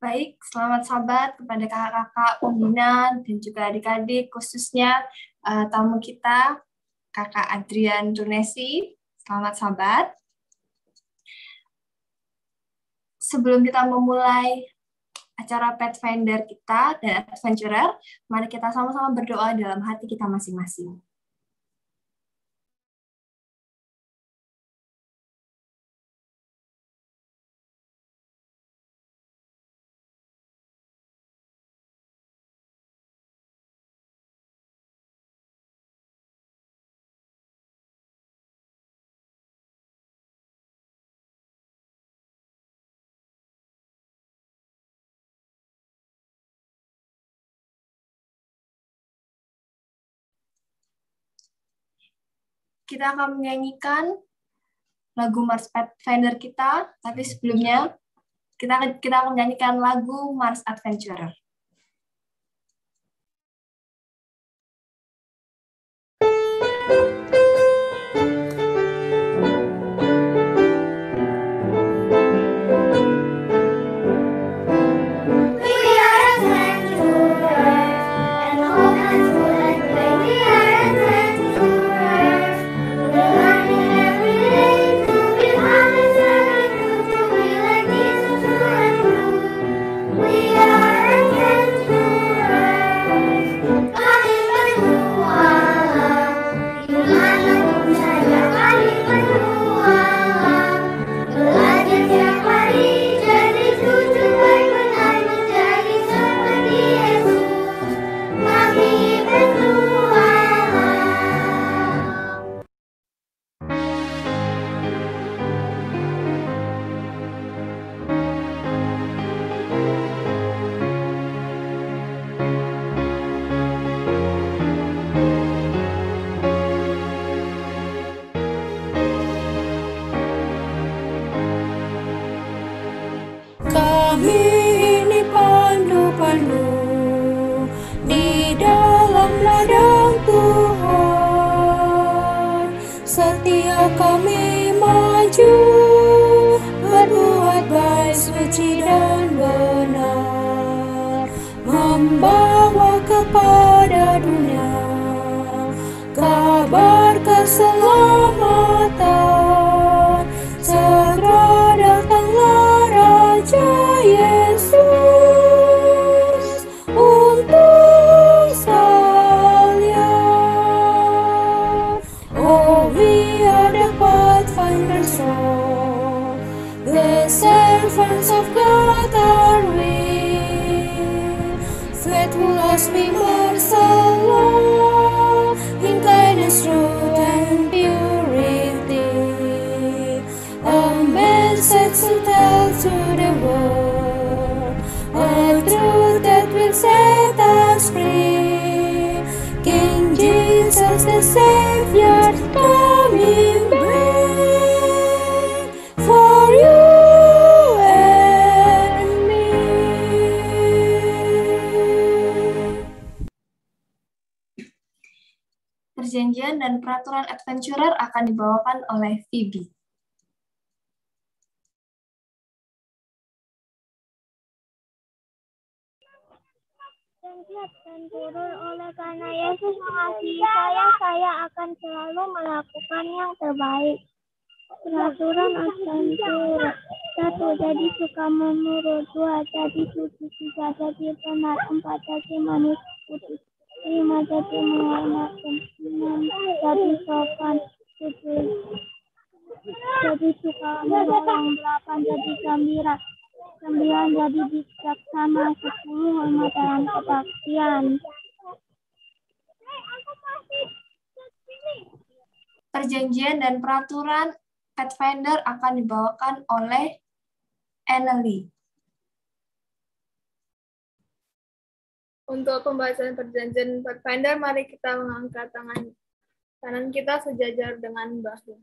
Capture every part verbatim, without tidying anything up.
Baik, selamat sahabat kepada kakak-kakak pembinaan dan juga adik-adik, khususnya uh, tamu kita, Kakak Adrian Tunesi. Selamat sahabat. Sebelum kita memulai acara Pathfinder kita dan Adventurer, mari kita sama-sama berdoa dalam hati kita masing-masing. Kita akan menyanyikan lagu Mars Pathfinder kita, tapi sebelumnya kita kita akan menyanyikan lagu Mars Adventurer. Perjanjian dan peraturan Adventurer akan dibawakan oleh Phoebe. Perjanjian Adventurer, oleh karena Yesus mengasihi saya, saya akan selalu melakukan yang terbaik. Peraturan Adventurer. Satu, jadi suka menurut. Dua, jadi suci. Tiga, jadi benar. Empat, jadi manis putih. Lima, jadi menghormatkan. Enam, jadi sopan. Tujuh, jadi suka menolong. Delapan, jadi gembira. Sembilan, jadi bijaksana. Sepuluh, hormat dalam kebaktian. Perjanjian dan peraturan Pathfinder akan dibawakan oleh Annelie. Untuk pembahasan perjanjian Pathfinder, mari kita mengangkat tangan kanan kita sejajar dengan bahu.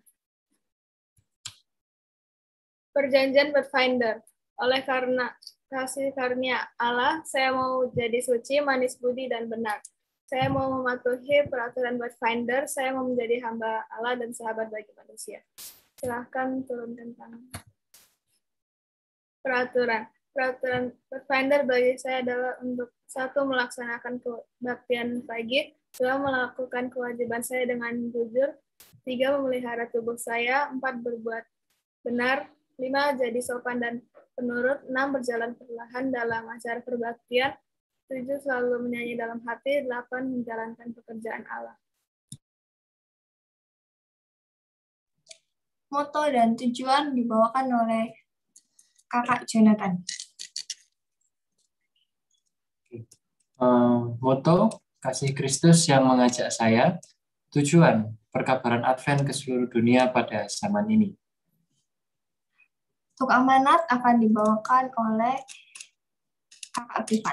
Perjanjian Pathfinder. Oleh karena kasih karunia Allah, saya mau jadi suci, manis budi, dan benar. Saya mau mematuhi peraturan Pathfinder, saya mau menjadi hamba Allah dan sahabat bagi manusia. Silahkan turunkan tangan. Peraturan. Peraturan Pathfinder bagi saya adalah untuk satu, melaksanakan kebaktian pagi, dua, melakukan kewajiban saya dengan jujur, tiga, memelihara tubuh saya, empat, berbuat benar, lima, jadi sopan dan penurut, enam, berjalan perlahan dalam acara perbaktian, tujuh, selalu menyanyi dalam hati, delapan, menjalankan pekerjaan Allah. Moto dan tujuan dibawakan oleh Kakak Jonathan. Uh, moto, kasih Kristus yang mengajak saya. Tujuan, perkabaran Advent ke seluruh dunia pada zaman ini. Untuk amanat akan dibawakan oleh Kakak Privat.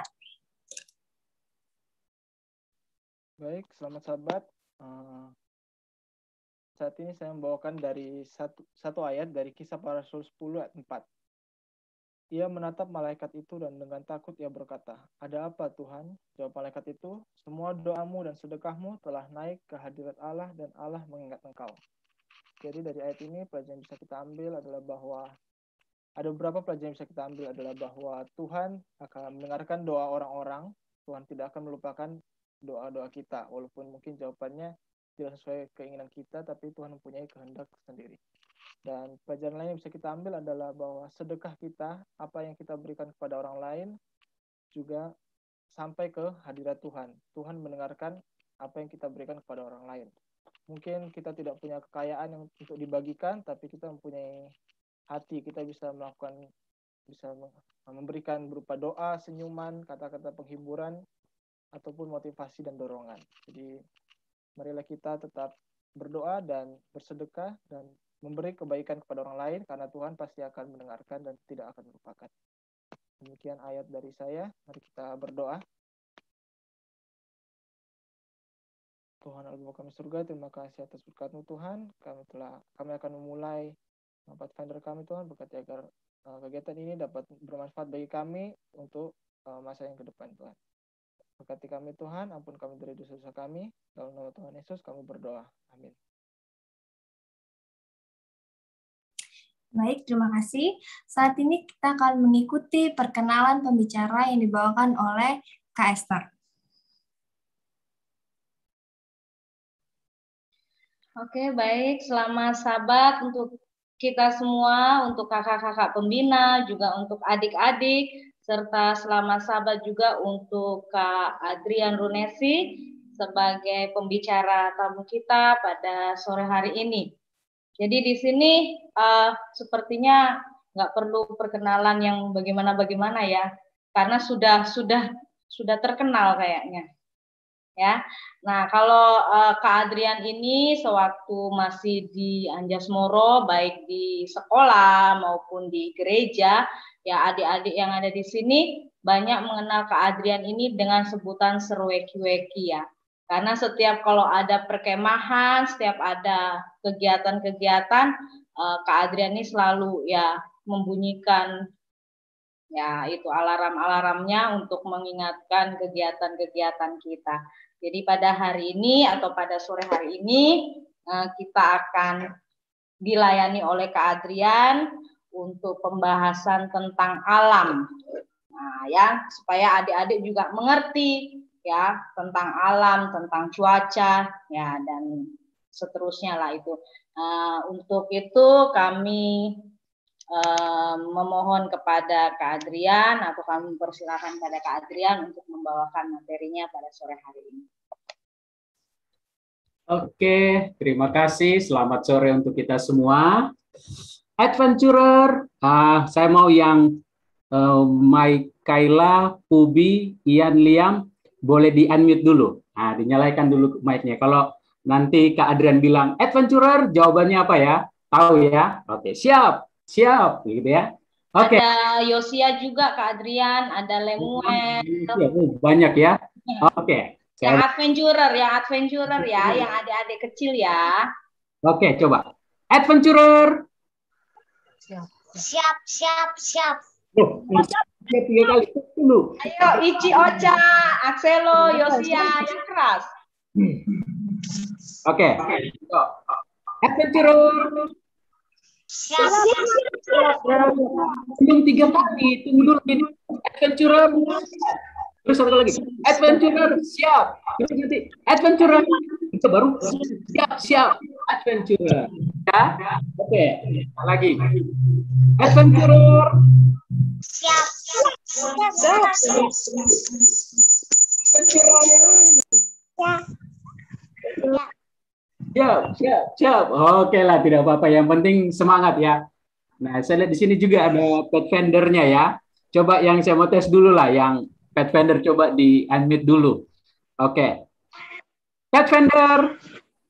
Baik, selamat sahabat. Uh, saat ini saya membawakan dari satu, satu ayat dari Kisah Para Rasul sepuluh ayat empat. Ia menatap malaikat itu dan dengan takut ia berkata, "Ada apa Tuhan?" Jawab malaikat itu, "Semua doamu dan sedekahmu telah naik ke hadirat Allah dan Allah mengingat engkau." Jadi dari ayat ini pelajaran yang bisa kita ambil adalah bahwa ada beberapa pelajaran yang bisa kita ambil adalah bahwa Tuhan akan mendengarkan doa orang-orang. Tuhan tidak akan melupakan doa-doa kita, walaupun mungkin jawabannya tidak sesuai keinginan kita, tapi Tuhan mempunyai kehendak sendiri. Dan pelajaran lain yang bisa kita ambil adalah bahwa sedekah kita, apa yang kita berikan kepada orang lain, juga sampai ke hadirat Tuhan. Tuhan mendengarkan apa yang kita berikan kepada orang lain. Mungkin kita tidak punya kekayaan yang untuk dibagikan, tapi kita mempunyai hati, kita bisa melakukan, bisa memberikan berupa doa, senyuman, kata-kata penghiburan, ataupun motivasi dan dorongan. Jadi marilah kita tetap berdoa dan bersedekah dan memberi kebaikan kepada orang lain, karena Tuhan pasti akan mendengarkan dan tidak akan melupakan. Demikian ayat dari saya. Mari kita berdoa. Tuhan Allah Bapa kami surga, terima kasih atas berkat-Mu Tuhan. Kami telah kami akan memulai Pathfinder kami Tuhan, berkati agar uh, kegiatan ini dapat bermanfaat bagi kami untuk uh, masa yang ke depan Tuhan. Berkati kami Tuhan, ampun kami dari dosa-dosa kami. Dalam nama Tuhan Yesus kami berdoa. Amin. Baik, terima kasih. Saat ini kita akan mengikuti perkenalan pembicara yang dibawakan oleh Kak Esther. Oke, baik. Selamat sahabat untuk kita semua, untuk kakak-kakak pembina, juga untuk adik-adik, serta selamat sahabat juga untuk Kak Adrian Runesi sebagai pembicara tamu kita pada sore hari ini. Jadi di sini uh, sepertinya nggak perlu perkenalan yang bagaimana-bagaimana ya, karena sudah sudah sudah terkenal kayaknya. Ya, nah kalau uh, Kak Adrian ini sewaktu masih di Anjasmoro, baik di sekolah maupun di gereja, ya adik-adik yang ada di sini banyak mengenal Kak Adrian ini dengan sebutan Serweki-weki ya. Karena setiap kalau ada perkemahan, setiap ada kegiatan-kegiatan, uh, Kak Adrian ini selalu ya membunyikan ya itu alarm-alarmnya untuk mengingatkan kegiatan-kegiatan kita. Jadi pada hari ini atau pada sore hari ini uh, kita akan dilayani oleh Kak Adrian untuk pembahasan tentang alam. Nah, ya supaya adik-adik juga mengerti ya tentang alam, tentang cuaca, ya dan seterusnya lah itu. Uh, untuk itu kami uh, memohon kepada Kak Adrian atau kami mempersilahkan kepada Kak Adrian untuk membawakan materinya pada sore hari ini. Oke, terima kasih. Selamat sore untuk kita semua. Adventurer, uh, saya mau yang uh, Mike, Kayla, Pubi, Ian, Liam, boleh di-unmute dulu. Nah, dinyalakan dulu mic-nya. Kalau nanti Kak Adrian bilang adventurer, jawabannya apa ya? Tahu ya? Oke, siap. Siap, gitu ya. Oke. Ada Yosia juga Kak Adrian, ada Lemuel. Banyak ya. Oke. Yang adventurer, yang adventurer ya, yang adik-adik kecil ya. Oke, coba. Adventurer. Siap, siap, siap, siap. Oh, tiga kali dulu. Ayo, Ichi, Ocha, Axelo, Yosia, yang keras. Oke. Adventurer. Siap. Siap. Belum tiga kali, tunggu dulu ini. Adventurer. Terus satu lagi. Adventurer, siap. Terus nanti adventurer. Itu baru siap, siap. Adventurer. Ya. Oke, lagi. Adventurer. Siap. Siap. Adventurer. Siap. Siap, siap, siap. Oke lah, tidak apa-apa. Yang penting semangat ya. Nah, saya lihat di sini juga ada Pathfinder-nya ya. Coba yang saya mau tes dulu lah, yang Pathfinder coba di unmute dulu. Oke. Pathfinder.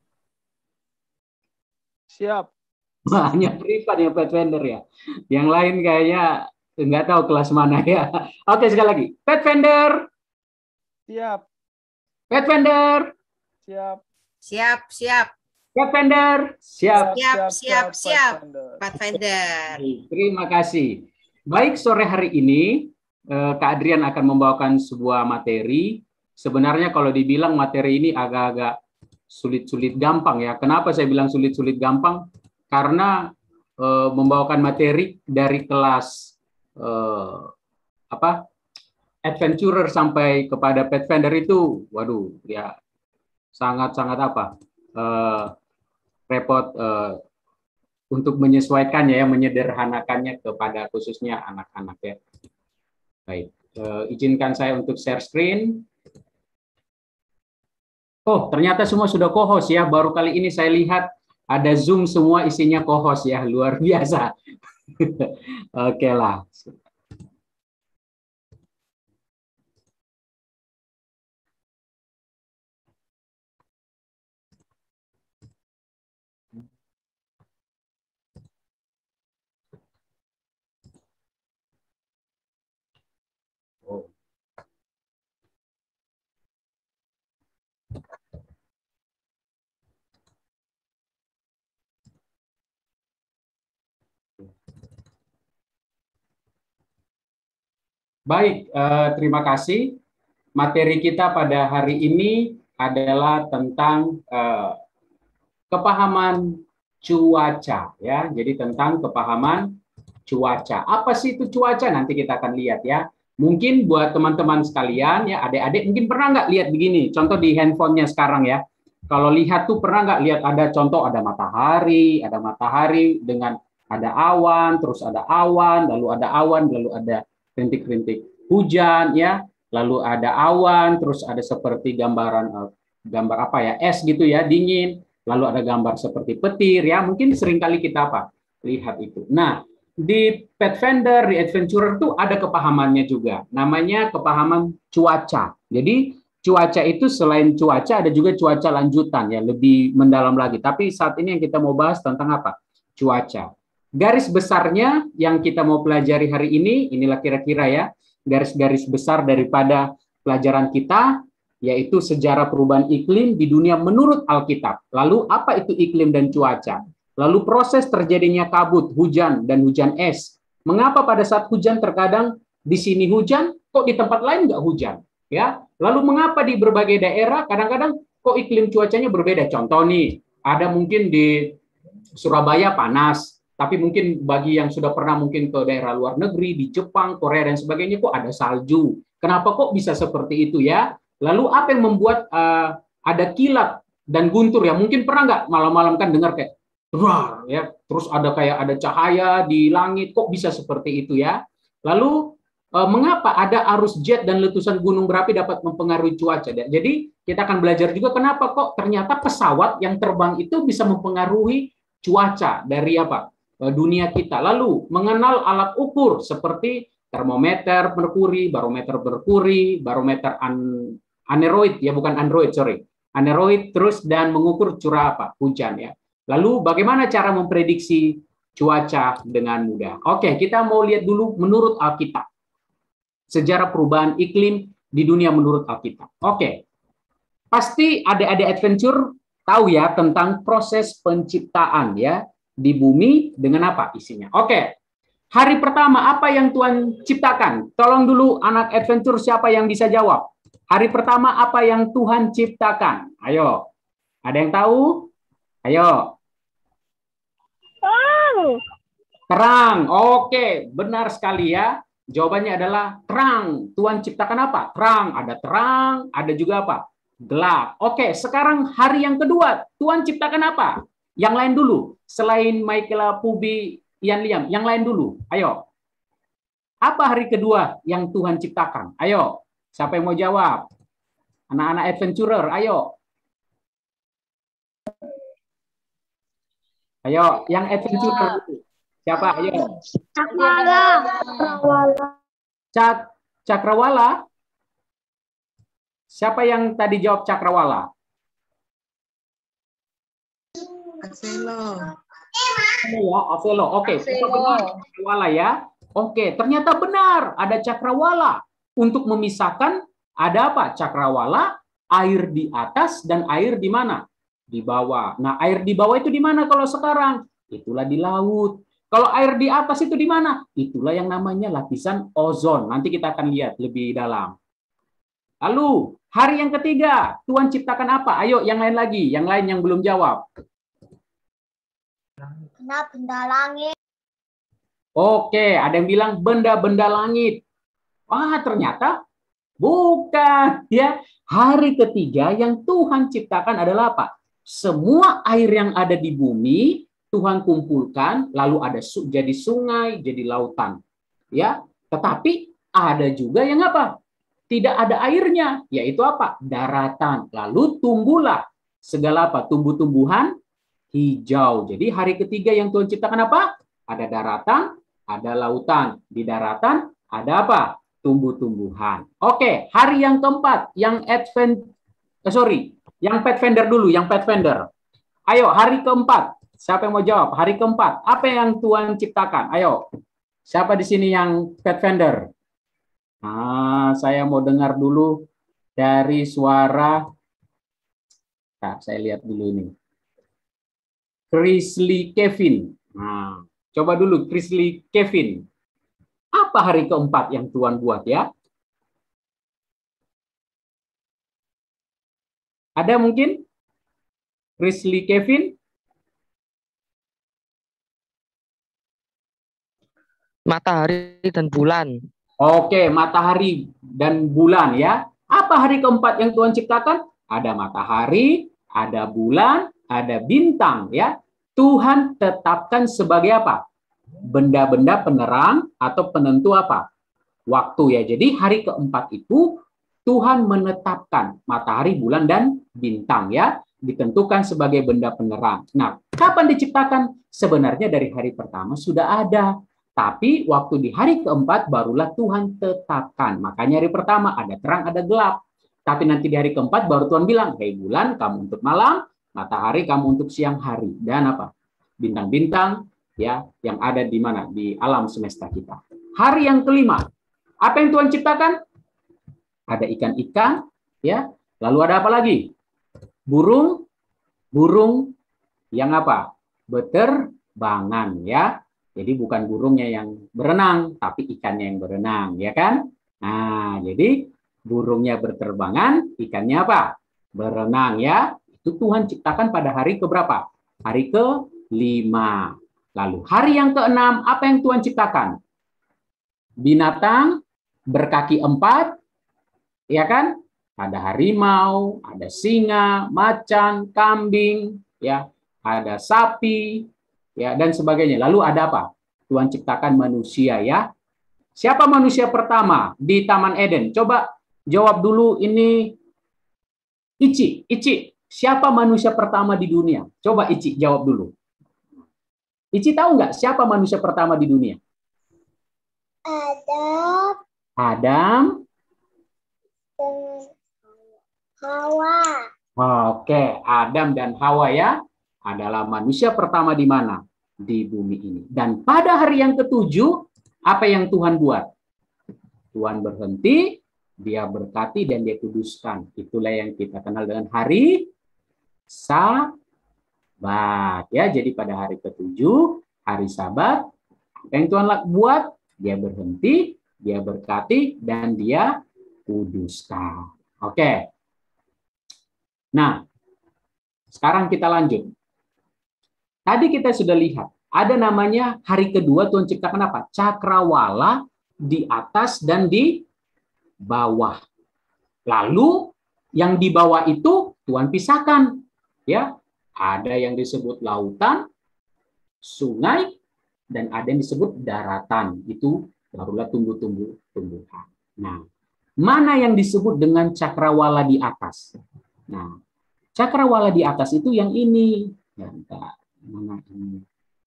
Siap. Hanya privat yang Pathfinder ya. Yang lain kayaknya nggak tahu kelas mana ya. Oke, sekali lagi. Pathfinder. Siap. Pathfinder. Siap. Siap, siap. Pathfinder. Siap. Siap, siap, siap. Pathfinder. Pathfinder. Terima kasih. Baik, sore hari ini eh, Kak Adrian akan membawakan sebuah materi. Sebenarnya kalau dibilang materi ini agak-agak sulit-sulit gampang ya. Kenapa saya bilang sulit-sulit gampang? Karena eh, membawakan materi dari kelas eh, apa adventurer sampai kepada Pathfinder itu, waduh, ya sangat-sangat apa eh, repot eh, untuk menyesuaikannya ya, menyederhanakannya kepada khususnya anak-anak ya. Baik, eh, izinkan saya untuk share screen. Oh, ternyata semua sudah co-host ya. Baru kali ini saya lihat ada Zoom semua isinya co-host ya, luar biasa. Oke lah. Oh. Baik, eh, terima kasih. Materi kita pada hari ini adalah tentang eh, kepahaman cuaca ya. Jadi tentang kepahaman cuaca. Apa sih itu cuaca? Nanti kita akan lihat ya. Mungkin buat teman-teman sekalian ya, adik-adik mungkin pernah nggak lihat begini? Contoh di handphonenya sekarang ya. Kalau lihat tuh pernah nggak lihat ada contoh ada matahari, ada matahari dengan ada awan, terus ada awan, lalu ada awan, lalu ada rintik-rintik hujan ya, lalu ada awan, terus ada seperti gambaran gambar apa ya, es gitu ya, dingin, lalu ada gambar seperti petir ya, mungkin seringkali kita apa lihat itu. Nah, di Pathfinder, di Adventurer tuh ada kepahamannya juga, namanya kepahaman cuaca. Jadi cuaca itu selain cuaca ada juga cuaca lanjutan ya, lebih mendalam lagi. Tapi saat ini yang kita mau bahas tentang apa? Cuaca. Garis besarnya yang kita mau pelajari hari ini, inilah kira-kira ya, garis-garis besar daripada pelajaran kita, yaitu sejarah perubahan iklim di dunia menurut Alkitab. Lalu apa itu iklim dan cuaca? Lalu proses terjadinya kabut, hujan, dan hujan es. Mengapa pada saat hujan terkadang di sini hujan, kok di tempat lain nggak hujan? Ya, lalu mengapa di berbagai daerah kadang-kadang kok iklim cuacanya berbeda? Contoh nih, ada mungkin di Surabaya panas, tapi mungkin bagi yang sudah pernah mungkin ke daerah luar negeri, di Jepang, Korea, dan sebagainya, kok ada salju. Kenapa kok bisa seperti itu ya? Lalu apa yang membuat uh, ada kilat dan guntur ya? Mungkin pernah nggak malam-malam kan dengar kayak, wah, ya, terus ada kayak ada cahaya di langit, kok bisa seperti itu ya? Lalu eh, mengapa ada arus jet dan letusan gunung berapi dapat mempengaruhi cuaca? Jadi kita akan belajar juga kenapa kok ternyata pesawat yang terbang itu bisa mempengaruhi cuaca dari apa? Eh, dunia kita. Lalu mengenal alat ukur seperti termometer merkuri, barometer merkuri, barometer an aneroid ya, bukan android, sorry. Aneroid, terus dan mengukur curah apa? Hujan ya. Lalu bagaimana cara memprediksi cuaca dengan mudah? Oke, kita mau lihat dulu menurut Alkitab. Sejarah perubahan iklim di dunia menurut Alkitab. Oke. Pasti adik-adik adventure tahu ya tentang proses penciptaan ya di bumi dengan apa isinya. Oke. Hari pertama apa yang Tuhan ciptakan? Tolong dulu anak adventure siapa yang bisa jawab? Hari pertama apa yang Tuhan ciptakan? Ayo. Ada yang tahu? Ayo. Tahu. Terang. Oke, benar sekali ya. Jawabannya adalah terang. Tuhan ciptakan apa? Terang. Ada terang, ada juga apa? Gelap. Oke, sekarang hari yang kedua. Tuhan ciptakan apa? Yang lain dulu. Selain Michaela, Pubi, Ian Liam. Yang lain dulu. Ayo. Apa hari kedua yang Tuhan ciptakan? Ayo. Siapa yang mau jawab? Anak-anak adventurer, ayo. Ayo, yang adventurer dulu. Siapa? Ayo. Cakrawala. Cak Cakrawala. Siapa yang tadi jawab Cakrawala? Aselo. Ya, Avelo. Oke, Cakrawala ya. Oke, ternyata benar ada Cakrawala. Untuk memisahkan ada apa? Cakrawala, air di atas dan air di mana? Di bawah. Nah, air di bawah itu di mana kalau sekarang? Itulah di laut. Kalau air di atas itu di mana? Itulah yang namanya lapisan ozon. Nanti kita akan lihat lebih dalam. Lalu, hari yang ketiga, Tuhan ciptakan apa? Ayo, yang lain lagi. Yang lain yang belum jawab. Benda-benda langit. Oke, ada yang bilang benda-benda langit. Wah, ternyata bukan. Ya, hari ketiga yang Tuhan ciptakan adalah apa? Semua air yang ada di bumi Tuhan kumpulkan, lalu ada su jadi sungai, jadi lautan. Ya, tetapi ada juga yang apa? Tidak ada airnya, yaitu apa? Daratan. Lalu tumbuhlah segala apa? Tumbuh-tumbuhan hijau. Jadi hari ketiga yang Tuhan ciptakan apa? Ada daratan, ada lautan. Di daratan ada apa? Tumbuh-tumbuhan. Oke, hari yang keempat, yang advent, eh, sorry, yang Pathfinder dulu, yang Pathfinder. Ayo, hari keempat. Siapa yang mau jawab? Hari keempat. Apa yang Tuhan ciptakan? Ayo. Siapa di sini yang Pathfinder? Nah, saya mau dengar dulu dari suara. Nah, saya lihat dulu ini. Chrisley Kevin. Nah, coba dulu Chrisley Kevin. Apa hari keempat yang Tuhan buat ya? Ada mungkin? Chrisley Kevin? Matahari dan bulan. Oke, matahari dan bulan ya. Apa hari keempat yang Tuhan ciptakan? Ada matahari, ada bulan, ada bintang ya. Tuhan tetapkan sebagai apa? Benda-benda penerang atau penentu apa? Waktu ya. Jadi hari keempat itu Tuhan menetapkan matahari, bulan, dan bintang ya. Ditentukan sebagai benda penerang. Nah, kapan diciptakan? Sebenarnya dari hari pertama sudah ada. Tapi waktu di hari keempat barulah Tuhan tetapkan. Makanya hari pertama ada terang, ada gelap. Tapi nanti di hari keempat baru Tuhan bilang, hei bulan kamu untuk malam, matahari kamu untuk siang hari. Dan apa? Bintang-bintang ya yang ada di mana? Di alam semesta kita. Hari yang kelima. Apa yang Tuhan ciptakan? Ada ikan-ikan ya. Lalu ada apa lagi? Burung, burung yang apa? Beterbangan ya. Jadi bukan burungnya yang berenang, tapi ikannya yang berenang, ya kan? Nah, jadi burungnya berterbangan, ikannya apa? Berenang, ya. Itu Tuhan ciptakan pada hari keberapa? Hari kelima. Lalu hari yang keenam, apa yang Tuhan ciptakan? Binatang berkaki empat, ya kan? Ada harimau, ada singa, macan, kambing, ya, ada sapi, ya, dan sebagainya. Lalu ada apa? Tuhan ciptakan manusia ya. Siapa manusia pertama di Taman Eden? Coba jawab dulu ini. Ici, Ici. Siapa manusia pertama di dunia? Coba Ici jawab dulu. Ici tahu nggak siapa manusia pertama di dunia? Adam. Adam. Hawa. Oke, Adam dan Hawa ya. Adalah manusia pertama di mana? Di bumi ini. Dan pada hari yang ketujuh, apa yang Tuhan buat? Tuhan berhenti, dia berkati, dan dia kuduskan. Itulah yang kita kenal dengan hari Sabat. Ya, jadi pada hari ketujuh, hari Sabat, apa yang Tuhan buat? Dia berhenti, dia berkati, dan dia kuduskan. Oke. Nah, sekarang kita lanjut. Tadi kita sudah lihat ada namanya hari kedua Tuhan ciptakan apa? Cakrawala di atas dan di bawah. Lalu yang di bawah itu Tuhan pisahkan, ya. Ada yang disebut lautan, sungai, dan ada yang disebut daratan. Itu barulah tumbuh-tumbuh-tumbuhan. Nah, mana yang disebut dengan cakrawala di atas? Nah, cakrawala di atas itu yang ini. Ya, entar, mana ini?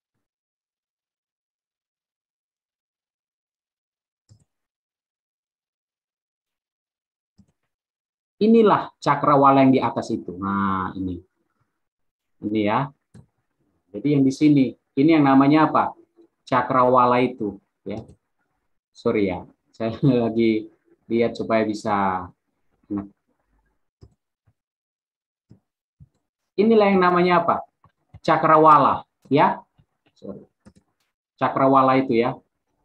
Inilah cakrawala yang di atas itu. Nah, ini. Ini ya. Jadi yang di sini, ini yang namanya apa? Cakrawala itu, ya. Sorry ya, saya lagi lihat supaya bisa. Nah. Inilah yang namanya apa? Cakrawala, ya. Sorry. Cakrawala itu ya.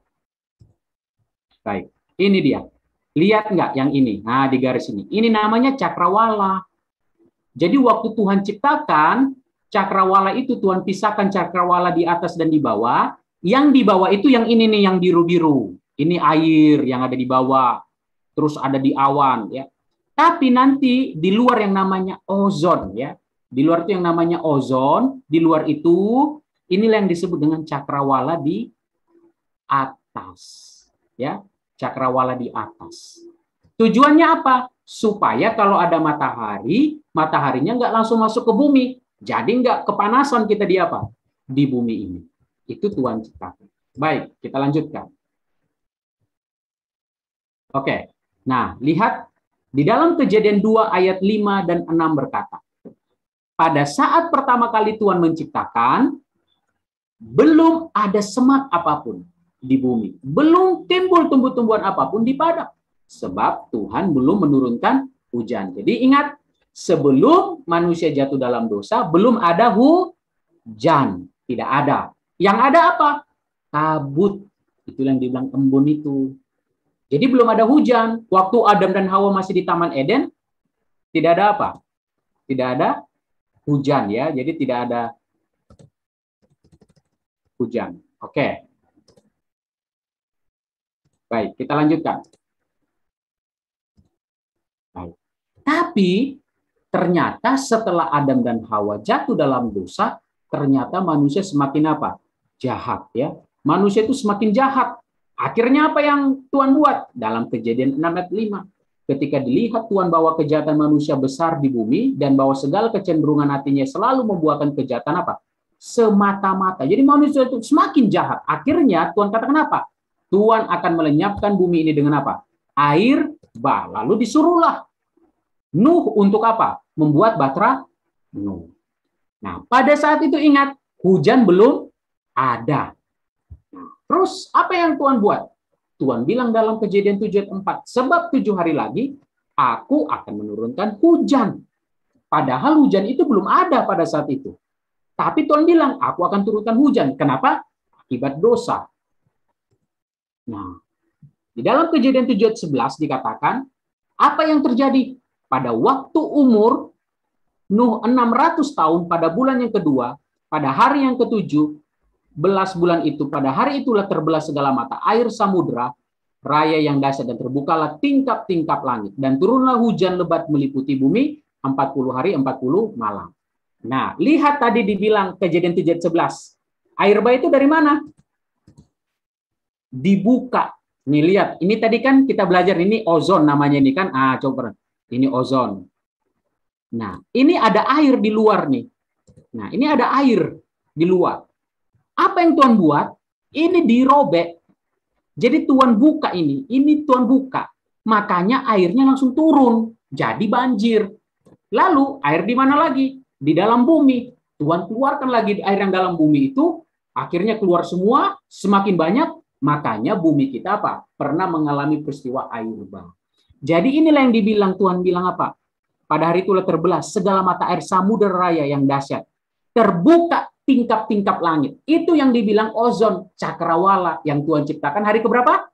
Baik, ini dia. Lihat nggak yang ini? Nah, di garis ini. Ini namanya cakrawala. Jadi waktu Tuhan ciptakan, cakrawala itu Tuhan pisahkan cakrawala di atas dan di bawah. Yang di bawah itu yang ini nih, yang biru-biru. Ini air yang ada di bawah. Terus ada di awan, ya. Tapi nanti di luar yang namanya ozon, ya. Di luar itu yang namanya ozon. Di luar itu, inilah yang disebut dengan cakrawala di atas, ya. Cakrawala di atas. Tujuannya apa? Supaya kalau ada matahari, mataharinya nggak langsung masuk ke bumi. Jadi nggak kepanasan kita di apa? Di bumi ini. Itu Tuhan ciptakan. Baik, kita lanjutkan. Oke. Nah, lihat di dalam Kejadian dua ayat lima dan enam berkata, pada saat pertama kali Tuhan menciptakan, belum ada semak apapun di bumi. Belum timbul tumbuh-tumbuhan apapun di padang. Sebab Tuhan belum menurunkan hujan. Jadi ingat, sebelum manusia jatuh dalam dosa, belum ada hujan. Tidak ada. Yang ada apa? Kabut. Itu yang dibilang embun itu. Jadi belum ada hujan. Waktu Adam dan Hawa masih di Taman Eden, tidak ada apa? Tidak ada hujan, ya. Jadi tidak ada hujan. Oke. Baik, kita lanjutkan. Baik. Tapi ternyata setelah Adam dan Hawa jatuh dalam dosa, ternyata manusia semakin apa? Jahat, ya. Manusia itu semakin jahat. Akhirnya apa yang Tuhan buat? Dalam Kejadian enam ayat lima. Ketika dilihat Tuhan bahwa kejahatan manusia besar di bumi dan bahwa segala kecenderungan hatinya selalu membuahkan kejahatan apa? Semata-mata. Jadi manusia itu semakin jahat. Akhirnya Tuhan katakan apa? Tuhan akan melenyapkan bumi ini dengan apa? Air bah. Lalu disuruhlah Nuh untuk apa? Membuat Bahtera Nuh. Nah, pada saat itu ingat, hujan belum ada. Nah, terus apa yang Tuhan buat? Tuhan bilang dalam Kejadian tujuh ayat empat, sebab tujuh hari lagi aku akan menurunkan hujan. Padahal hujan itu belum ada pada saat itu. Tapi Tuhan bilang, aku akan turunkan hujan. Kenapa? Akibat dosa. Nah, di dalam Kejadian tujuh ayat sebelas dikatakan, apa yang terjadi? Pada waktu umur Nuh enam ratus tahun, pada bulan yang kedua, pada hari yang ketujuh, belas bulan itu, pada hari itulah terbelah segala mata air samudra, raya yang dahsyat, dan terbukalah tingkap-tingkap langit. Dan turunlah hujan lebat meliputi bumi, empat puluh hari, empat puluh malam. Nah, lihat tadi dibilang Kejadian tujuh ayat sebelas. Air bah itu dari mana? Dibuka. Nih lihat, ini tadi kan kita belajar, ini ozon namanya ini kan. Ah, coba. Ini ozon. Nah, ini ada air di luar nih. Nah, ini ada air di luar. Apa yang Tuhan buat? Ini dirobek. Jadi Tuhan buka ini. Ini Tuhan buka. Makanya airnya langsung turun. Jadi banjir. Lalu air di mana lagi? Di dalam bumi. Tuhan keluarkan lagi air yang dalam bumi itu. Akhirnya keluar semua. Semakin banyak. Makanya bumi kita apa? Pernah mengalami peristiwa air bah. Jadi inilah yang dibilang, Tuhan bilang apa? Pada hari itulah terbelah segala mata air samudera raya yang dahsyat. Terbuka tingkap-tingkap langit. Itu yang dibilang ozon, cakrawala yang Tuhan ciptakan hari keberapa?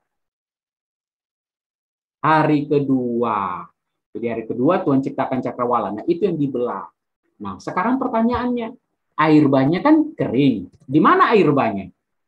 Hari kedua. Jadi hari kedua Tuhan ciptakan cakrawala. Nah, itu yang dibelah. Nah, sekarang pertanyaannya, Air bahnya kan kering. Di mana air bahnya?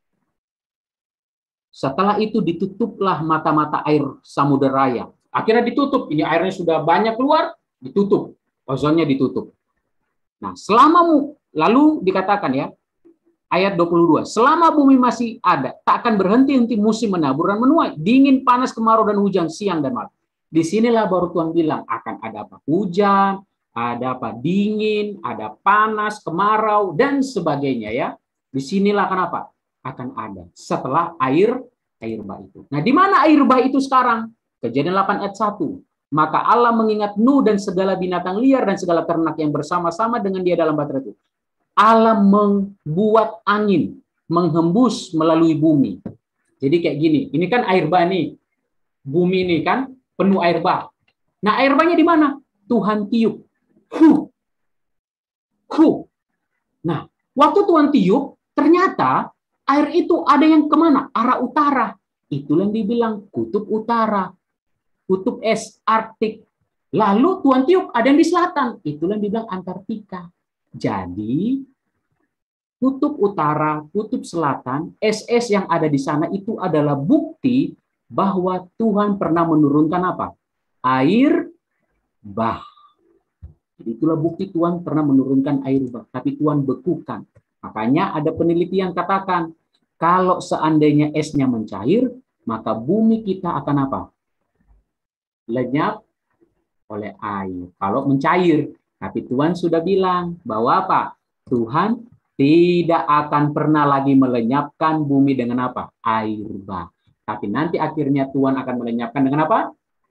Setelah itu ditutuplah mata-mata air Samudra Raya. Akhirnya ditutup. Ini airnya sudah banyak keluar, ditutup. Ozonnya ditutup. Nah, selama lalu dikatakan ya, ayat dua puluh dua, selama bumi masih ada, tak akan berhenti-henti musim menabur dan menuai, dingin, panas, kemarau, dan hujan, siang dan malam. Disinilah baru Tuhan bilang, akan ada apa? Hujan, ada apa? Dingin, ada panas, kemarau, dan sebagainya ya. Disinilah kenapa? Akan ada setelah air air bah itu. Nah, di mana air bah itu sekarang? Kejadian delapan ayat satu. Maka Allah mengingat Nuh dan segala binatang liar dan segala ternak yang bersama-sama dengan dia dalam bahtera itu. Allah membuat angin menghembus melalui bumi. Jadi kayak gini. Ini kan air bah nih. Bumi ini kan penuh air bah. Nah, air bahnya di mana? Tuhan tiup. Huh. Huh. Nah, waktu Tuhan tiup, ternyata air itu ada yang kemana? Arah utara. Itulah yang dibilang kutub utara. Kutub es, Arktik. Lalu Tuhan tiup, ada yang di selatan. Itulah yang dibilang Antartika. Jadi, kutub utara, kutub selatan, es-es yang ada di sana itu adalah bukti bahwa Tuhan pernah menurunkan apa? Air bah. Jadi itulah bukti Tuhan pernah menurunkan air bah. Tapi Tuhan bekukan. Makanya ada penelitian katakan, kalau seandainya esnya mencair, maka bumi kita akan apa? Lenyap oleh air. Kalau mencair. Tapi Tuhan sudah bilang bahwa apa? Tuhan tidak akan pernah lagi melenyapkan bumi dengan apa? Air bah. Tapi nanti akhirnya Tuhan akan melenyapkan dengan apa?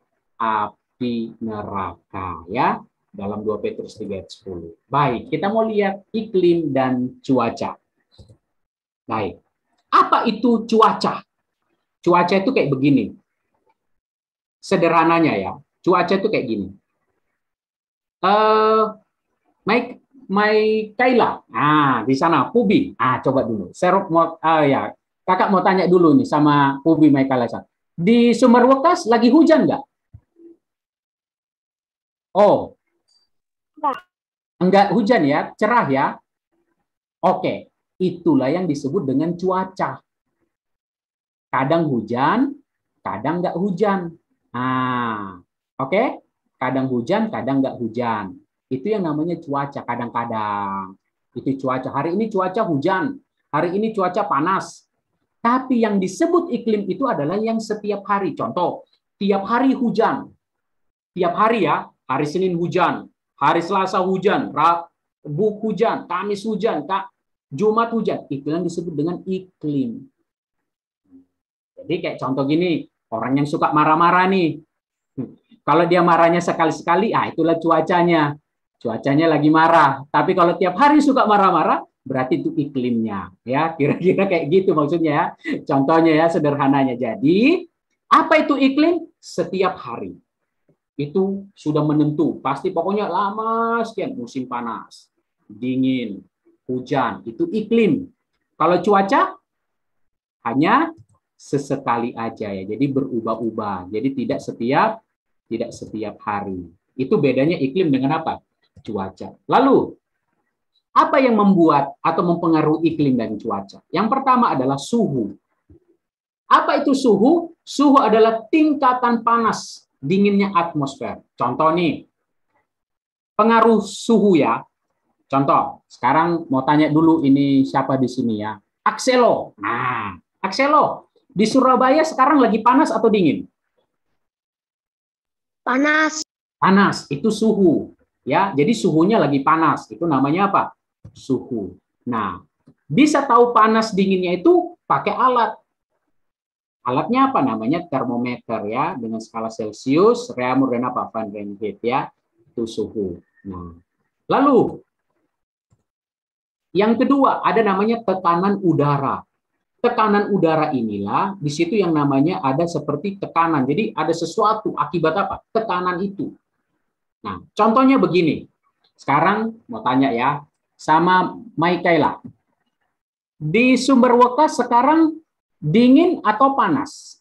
Api neraka. Ya. Dalam dua Petrus tiga ayat sepuluh. Baik, kita mau lihat iklim dan cuaca. Baik. Apa itu cuaca? Cuaca itu kayak begini. Sederhananya ya, cuaca itu kayak gini. Uh, Mike, Mike Kaila, ah di sana, Pubi, ah coba dulu. Serok mau, ah ya, kakak mau tanya dulu nih sama Pubi, Mike Kaila. Di Sumber Wekas lagi hujan nggak? Oh, enggak. Enggak hujan ya, cerah ya. Oke, itulah yang disebut dengan cuaca. Kadang hujan, kadang nggak hujan. Nah, oke, okay? Kadang hujan, kadang nggak hujan. Itu yang namanya cuaca. Kadang-kadang itu cuaca. Hari ini cuaca hujan, hari ini cuaca panas. Tapi yang disebut iklim itu adalah yang setiap hari. Contoh, tiap hari hujan, tiap hari ya. Hari Senin hujan, hari Selasa hujan, Rabu hujan, Kamis hujan, Kak, Jumat hujan. Itu yang disebut dengan iklim. Jadi kayak contoh gini, orang yang suka marah-marah nih. Kalau dia marahnya sekali-sekali, ah itulah cuacanya. Cuacanya lagi marah. Tapi kalau tiap hari suka marah-marah, berarti itu iklimnya. Ya, kira-kira kayak gitu maksudnya ya. Contohnya ya, sederhananya. Jadi, apa itu iklim? Setiap hari. Itu sudah menentu. Pasti pokoknya lama sekian. Musim panas, dingin, hujan. Itu iklim. Kalau cuaca, hanya sesekali aja ya. Jadi berubah-ubah. Jadi tidak setiap tidak setiap hari. Itu bedanya iklim dengan apa? Cuaca. Lalu apa yang membuat atau mempengaruhi iklim dan cuaca? Yang pertama adalah suhu. Apa itu suhu? Suhu adalah tingkatan panas, dinginnya atmosfer. Contoh nih. Pengaruh suhu ya. Contoh, sekarang mau tanya dulu ini siapa di sini ya? Akselo. Nah, Akselo. Di Surabaya sekarang lagi panas atau dingin? Panas. Panas, itu suhu. Ya, jadi suhunya lagi panas. Itu namanya apa? Suhu. Nah, bisa tahu panas dinginnya itu pakai alat. Alatnya apa? Namanya termometer ya, dengan skala Celcius, Reaumur dan apa? Fahrenheit ya. Itu suhu. Nah, lalu yang kedua ada namanya tekanan udara. Tekanan udara inilah di situ yang namanya ada seperti tekanan. Jadi ada sesuatu akibat apa? Tekanan itu. Nah, contohnya begini. Sekarang mau tanya ya sama Maikaila. Di Sumber Wekas sekarang dingin atau panas?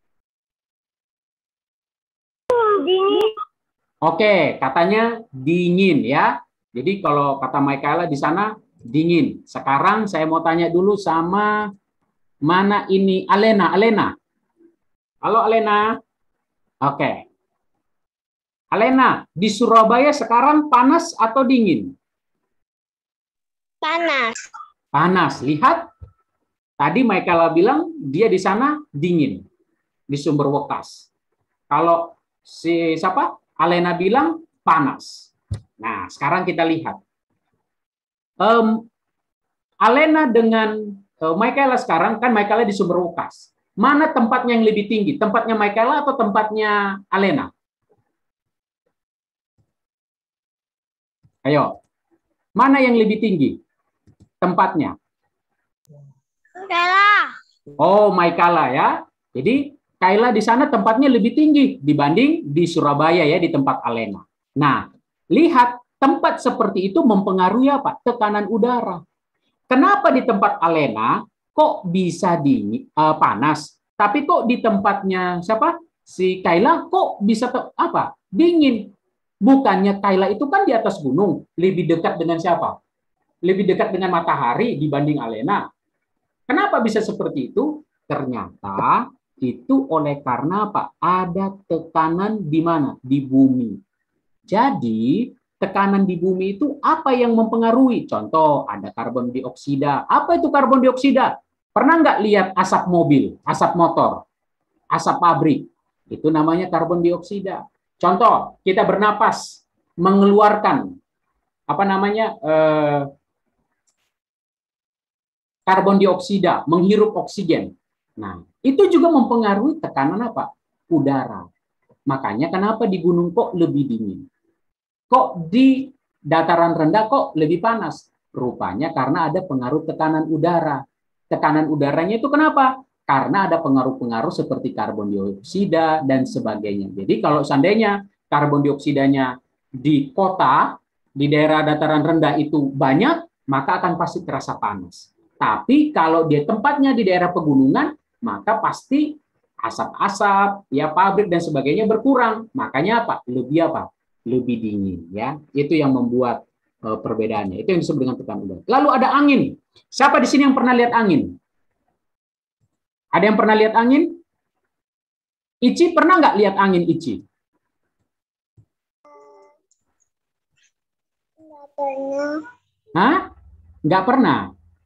Dingin. Oke, katanya dingin ya. Jadi kalau kata Maikaila di sana dingin. Sekarang saya mau tanya dulu sama mana ini Alena. Alena. Halo Alena. Oke. Alena, di Surabaya sekarang panas atau dingin? Panas. Panas. Lihat. Tadi Michaela bilang dia di sana dingin. Di Sumber Wekas. Kalau si siapa? Alena bilang panas. Nah, sekarang kita lihat. Um, Alena dengan uh, Michaela sekarang, kan Michaela di Sumber Wekas. Mana tempatnya yang lebih tinggi? Tempatnya Michaela atau tempatnya Alena? Ayo. Mana yang lebih tinggi? Tempatnya? Kaila. Oh, Michaela ya. Jadi, Kaila di sana tempatnya lebih tinggi dibanding di Surabaya ya, di tempat Alena. Nah, lihat tempat seperti itu mempengaruhi apa? Tekanan udara. Kenapa di tempat Alena kok bisa dingin, uh, panas, tapi kok di tempatnya siapa? Si Kaila kok bisa apa? Dingin. Bukannya Kaila itu kan di atas gunung, lebih dekat dengan siapa? Lebih dekat dengan matahari dibanding Alena. Kenapa bisa seperti itu? Ternyata itu oleh karena apa? Ada tekanan di mana? Di bumi. Jadi, tekanan di bumi itu apa yang mempengaruhi? Contoh, ada karbon dioksida. Apa itu karbon dioksida? Pernah nggak lihat asap mobil, asap motor, asap pabrik? Itu namanya karbon dioksida. Contoh, kita bernapas, mengeluarkan apa namanya? Eh, karbon dioksida, menghirup oksigen. Nah, itu juga mempengaruhi tekanan apa? Udara. Makanya kenapa di gunung kok lebih dingin? Kok di dataran rendah kok lebih panas? Rupanya karena ada pengaruh tekanan udara. Tekanan udaranya itu kenapa? Karena ada pengaruh-pengaruh seperti karbon dioksida dan sebagainya. Jadi kalau seandainya karbon dioksidanya di kota, di daerah dataran rendah itu banyak, maka akan pasti terasa panas. Tapi kalau dia tempatnya di daerah pegunungan, maka pasti asap-asap, ya pabrik dan sebagainya berkurang. Makanya apa? Lebih apa? Lebih dingin, ya. Itu yang membuat uh, perbedaannya. Itu yang disebut dengan tekanan udara. Lalu ada angin. Siapa di sini yang pernah lihat angin? Ada yang pernah lihat angin? Ici pernah nggak lihat angin, Ici? Nggak pernah. Hah? Nggak pernah?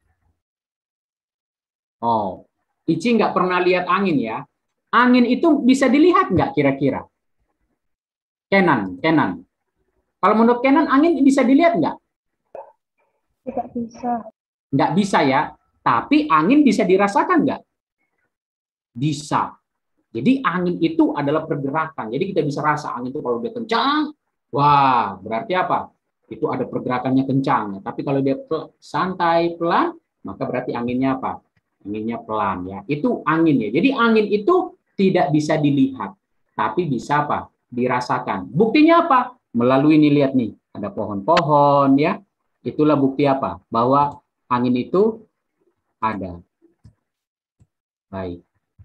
Oh, Ici nggak pernah lihat angin ya. Angin itu bisa dilihat nggak kira-kira? Kenan, Kenan. Kalau menurut Kenan, angin bisa dilihat nggak? Tidak bisa. Nggak bisa ya. Tapi angin bisa dirasakan nggak? Bisa. Jadi angin itu adalah pergerakan. Jadi kita bisa rasa angin itu kalau dia kencang, wah berarti apa? Itu ada pergerakannya kencang. Tapi kalau dia santai, pelan, maka berarti anginnya apa? Anginnya pelan ya. Itu angin ya. Jadi angin itu tidak bisa dilihat, tapi bisa apa? Dirasakan. Buktinya apa? Melalui ini lihat nih, ada pohon-pohon ya. Itulah bukti apa? Bahwa angin itu ada. Baik.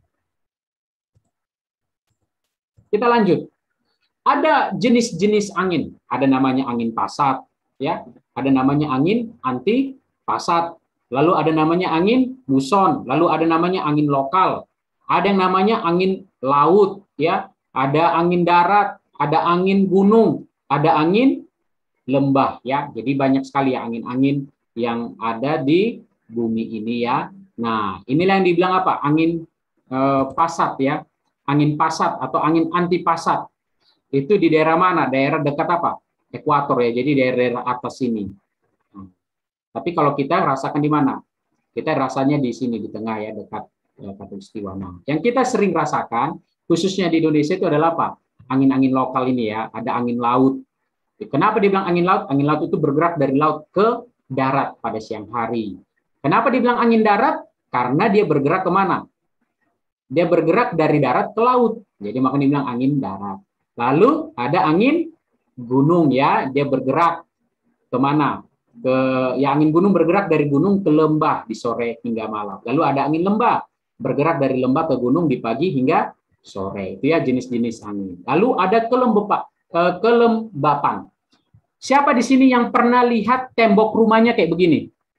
Kita lanjut. Ada jenis-jenis angin. Ada namanya angin pasat ya. Ada namanya angin anti pasat. Lalu ada namanya angin muson, lalu ada namanya angin lokal, ada yang namanya angin laut, ya, ada angin darat, ada angin gunung, ada angin lembah, ya. Jadi banyak sekali ya angin-angin yang ada di bumi ini ya. Nah, inilah yang dibilang apa? Angin eh, pasat ya, angin pasat atau angin anti pasat. Itu di daerah mana? Daerah dekat apa? Ekuator ya. Jadi daerah-daerah atas sini. Tapi kalau kita rasakan di mana? Kita rasanya di sini, di tengah ya, dekat ya, Katulistiwa. Nah, yang kita sering rasakan, khususnya di Indonesia itu adalah apa? Angin-angin lokal ini ya, ada angin laut. Kenapa dibilang angin laut? Angin laut itu bergerak dari laut ke darat pada siang hari. Kenapa dibilang angin darat? Karena dia bergerak kemana? Dia bergerak dari darat ke laut. Jadi makanya dibilang angin darat. Lalu ada angin gunung ya, dia bergerak kemana? Ke ya angin gunung bergerak dari gunung ke lembah di sore hingga malam. Lalu ada angin lembah bergerak dari lembah ke gunung di pagi hingga sore. Itu ya jenis-jenis angin. Lalu ada kelembapan. kelembapan. Siapa di sini yang pernah lihat tembok rumahnya kayak begini?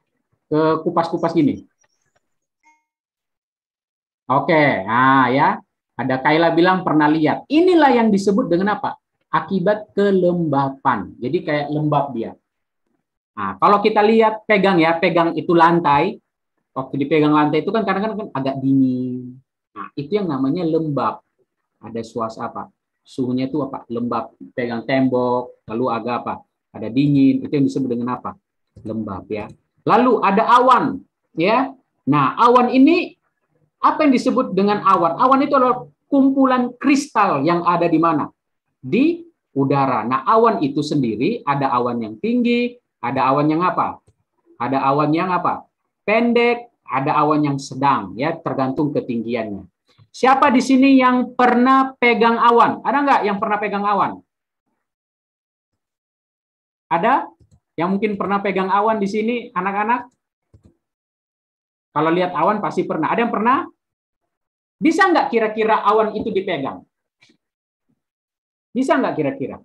ke kupas-kupas gini? Oke, nah ya. Ada Kayla bilang pernah lihat. Inilah yang disebut dengan apa? Akibat kelembapan. Jadi kayak lembab dia. Nah, kalau kita lihat pegang ya, pegang itu lantai. Waktu dipegang lantai itu kan kadang-kadang kan agak dingin. Nah, itu yang namanya lembab. Ada suasana apa? Suhunya itu apa? Lembab. Pegang tembok, lalu agak apa? Ada dingin. Itu yang disebut dengan apa? Lembab ya. Lalu ada awan, ya. Nah, awan ini apa yang disebut dengan awan? Awan itu adalah kumpulan kristal yang ada di mana? Di udara. Nah, awan itu sendiri ada awan yang tinggi, ada awan yang apa? Ada awan yang apa? Pendek, ada awan yang sedang, ya, tergantung ketinggiannya. Siapa di sini yang pernah pegang awan? Ada nggak yang pernah pegang awan? Ada? Yang mungkin pernah pegang awan di sini, anak-anak? Kalau lihat awan pasti pernah. Ada yang pernah? Bisa nggak kira-kira awan itu dipegang? Bisa nggak kira-kira?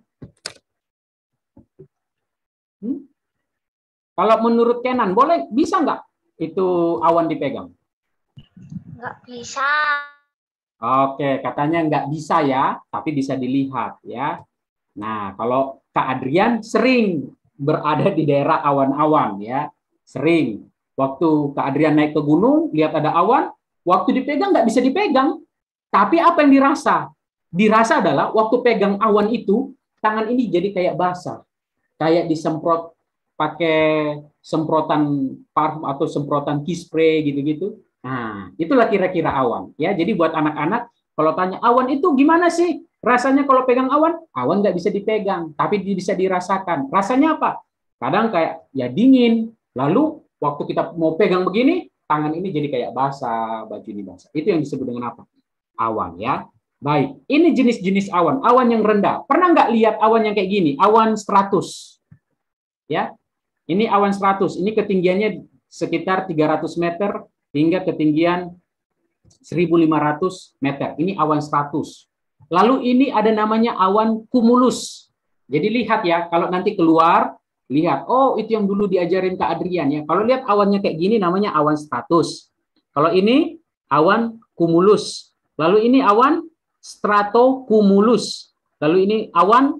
Hmm? Kalau menurut Kenan, boleh bisa nggak itu awan dipegang? Nggak bisa. Oke, katanya nggak bisa ya, tapi bisa dilihat ya. Nah, kalau Kak Adrian sering berada di daerah awan-awan ya, sering. Waktu Kak Adrian naik ke gunung, lihat ada awan, waktu dipegang nggak bisa dipegang. Tapi apa yang dirasa? Dirasa adalah waktu pegang awan itu, tangan ini jadi kayak basah. Kayak disemprot pakai semprotan parfum atau semprotan key spray gitu-gitu. Nah, itulah kira-kira awan. Ya, jadi buat anak-anak, kalau tanya awan itu gimana sih? Rasanya kalau pegang awan, awan nggak bisa dipegang, tapi bisa dirasakan. Rasanya apa? Kadang kayak ya dingin. Lalu waktu kita mau pegang begini, tangan ini jadi kayak basah, baju ini basah. Itu yang disebut dengan apa? Awan ya. Baik, ini jenis-jenis awan. Awan yang rendah. Pernah nggak lihat awan yang kayak gini? Awan stratus. Ya, ini awan stratus. Ini ketinggiannya sekitar tiga ratus meter hingga ketinggian seribu lima ratus meter. Ini awan stratus. Lalu ini ada namanya awan cumulus. Jadi lihat ya, kalau nanti keluar, lihat, oh itu yang dulu diajarin Kak Adrian ya. Kalau lihat awannya kayak gini namanya awan stratus. Kalau ini awan cumulus. Lalu ini awan stratocumulus. Lalu ini awan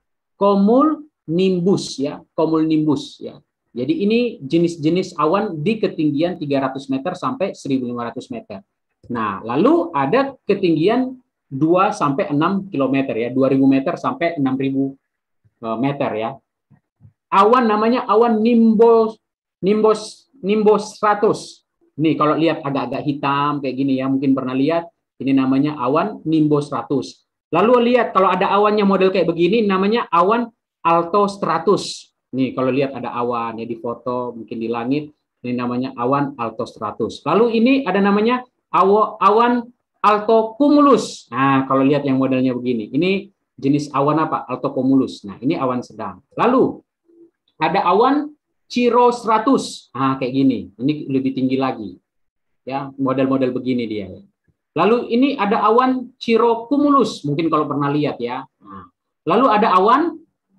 cumulonimbus ya, cumulonimbus ya. Jadi ini jenis-jenis awan di ketinggian tiga ratus meter sampai seribu lima ratus meter. Nah, lalu ada ketinggian dua sampai enam kilometer ya, dua ribu meter sampai enam ribu meter ya. Awan namanya awan nimbus nimbus nimbus stratus. Nih kalau lihat agak-agak hitam kayak gini ya, mungkin pernah lihat, ini namanya awan nimbus stratus. Lalu lihat kalau ada awannya model kayak begini namanya awan altostratus. Nih kalau lihat ada awan ya di foto mungkin di langit, ini namanya awan altostratus. Lalu ini ada namanya awan altocumulus. Nah, kalau lihat yang modelnya begini, ini jenis awan apa? Altocumulus. Nah, ini awan sedang. Lalu ada awan cirrostratus. Nah, kayak gini. Ini lebih tinggi lagi. Ya, model-model begini dia. Lalu ini ada awan cirrocumulus. Mungkin kalau pernah lihat ya. Nah, lalu ada awan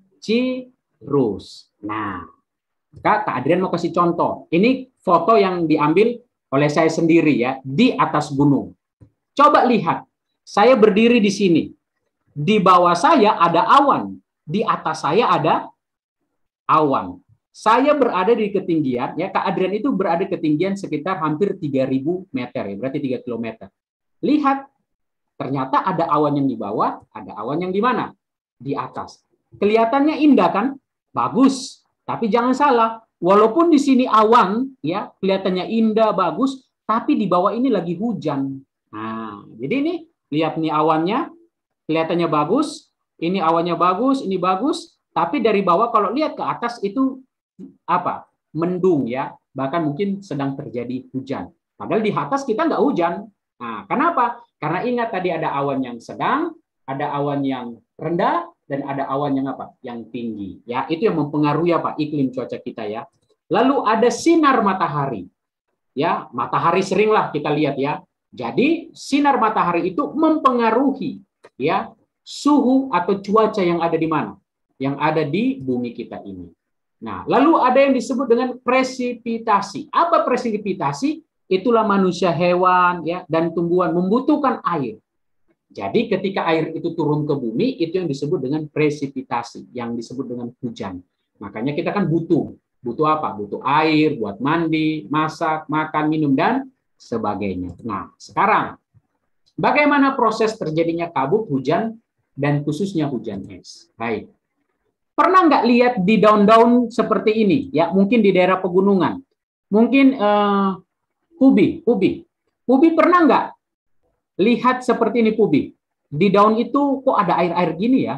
cirrus. Nah, Kak, Kak Adrian mau kasih contoh. Ini foto yang diambil oleh saya sendiri ya, di atas gunung. Coba lihat, saya berdiri di sini. Di bawah saya ada awan. Di atas saya ada awan. Saya berada di ketinggian, ya Kak Adrian itu berada di ketinggian sekitar hampir tiga ribu meter, ya, berarti tiga kilometer. Lihat, ternyata ada awan yang di bawah, ada awan yang di mana? Di atas. Kelihatannya indah kan? Bagus. Tapi jangan salah, walaupun di sini awan, ya kelihatannya indah, bagus, tapi di bawah ini lagi hujan. Nah, jadi ini lihat nih awannya, kelihatannya bagus, ini awannya bagus, ini bagus, tapi dari bawah kalau lihat ke atas itu apa? Mendung ya, bahkan mungkin sedang terjadi hujan. Padahal di atas kita nggak hujan. Nah, kenapa? Karena ingat tadi ada awan yang sedang, ada awan yang rendah, dan ada awan yang apa? Yang tinggi. Ya, itu yang mempengaruhi apa? Iklim cuaca kita ya. Lalu ada sinar matahari. Ya, matahari seringlah kita lihat ya. Jadi sinar matahari itu mempengaruhi ya suhu atau cuaca yang ada di mana? Yang ada di bumi kita ini. Nah, lalu ada yang disebut dengan presipitasi. Apa presipitasi? Itulah manusia, hewan, ya, dan tumbuhan membutuhkan air. Jadi ketika air itu turun ke bumi, itu yang disebut dengan presipitasi, yang disebut dengan hujan. Makanya kita kan butuh. Butuh apa? Butuh air buat mandi, masak, makan, minum, dan sebagainya. Nah, sekarang bagaimana proses terjadinya kabut, hujan, dan khususnya hujan es? Baik. Pernah nggak lihat di daun-daun seperti ini? Ya, mungkin di daerah pegunungan. Mungkin eh, Pubi, Pubi. Pubi pernah nggak lihat seperti ini, Pubi? Di daun itu kok ada air-air gini ya?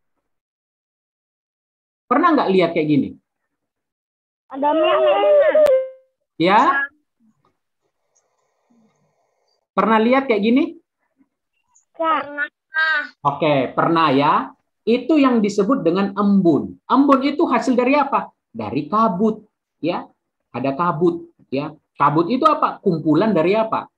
Pernah nggak lihat kayak gini? Ada minyak. Ya? Pernah lihat kayak gini? Pernah. Oke, pernah ya. Itu yang disebut dengan embun. Embun itu hasil dari apa? Dari kabut, ya. Ada kabut, ya. Kabut itu apa? Kumpulan dari apa?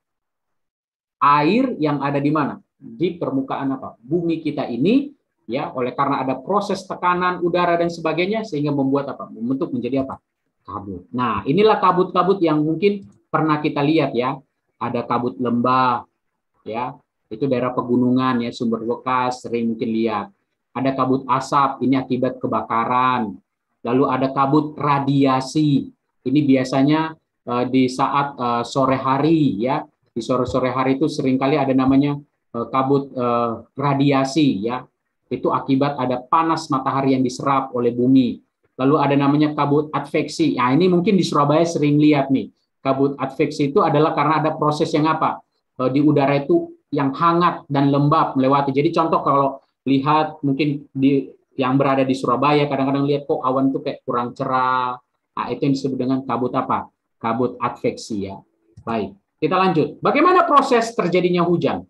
Air yang ada di mana? Di permukaan apa? Bumi kita ini, ya, oleh karena ada proses tekanan udara dan sebagainya sehingga membuat apa? Membentuk menjadi apa? Kabut. Nah, inilah kabut-kabut yang mungkin pernah kita lihat ya. Ada kabut lembah, ya. Itu daerah pegunungan ya, Sumber Bekas sering mungkin lihat. Ada kabut asap, ini akibat kebakaran. Lalu ada kabut radiasi. Ini biasanya uh, di saat uh, sore hari ya. Di sore-sore hari itu seringkali ada namanya uh, kabut uh, radiasi ya. Itu akibat ada panas matahari yang diserap oleh bumi. Lalu ada namanya kabut adveksi. Nah, ini mungkin di Surabaya sering lihat nih. Kabut adveksi itu adalah karena ada proses yang apa? Uh, di udara itu yang hangat dan lembab melewati. Jadi contoh kalau lihat mungkin di yang berada di Surabaya kadang-kadang lihat kok awan itu kayak kurang cerah. Nah, itu yang disebut dengan kabut apa? Kabut adveksi ya. Baik, kita lanjut. Bagaimana proses terjadinya hujan?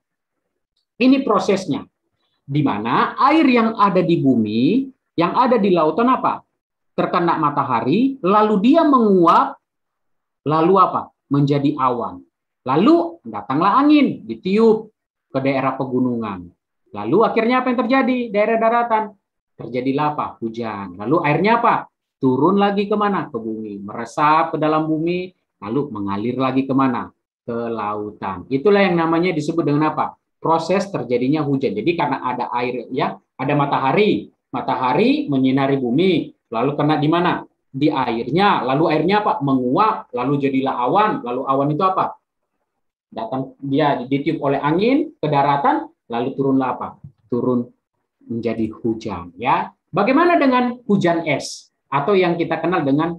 Ini prosesnya. Di mana air yang ada di bumi, yang ada di lautan apa? Terkena matahari, lalu dia menguap, lalu apa? Menjadi awan. Lalu datanglah angin, ditiup ke daerah pegunungan. Lalu akhirnya apa yang terjadi? Daerah daratan. Terjadilah apa? Hujan. Lalu airnya apa? Turun lagi kemana? Ke bumi. Meresap ke dalam bumi, lalu mengalir lagi kemana? Ke lautan. Itulah yang namanya disebut dengan apa? Proses terjadinya hujan. Jadi karena ada air, ya, ada matahari. Matahari menyinari bumi. Lalu kena di mana? Di airnya. Lalu airnya apa? Menguap. Lalu jadilah awan. Lalu awan itu apa? Datang dia ditiup oleh angin ke daratan, lalu turunlah apa? Turun menjadi hujan. Ya, bagaimana dengan hujan es atau yang kita kenal dengan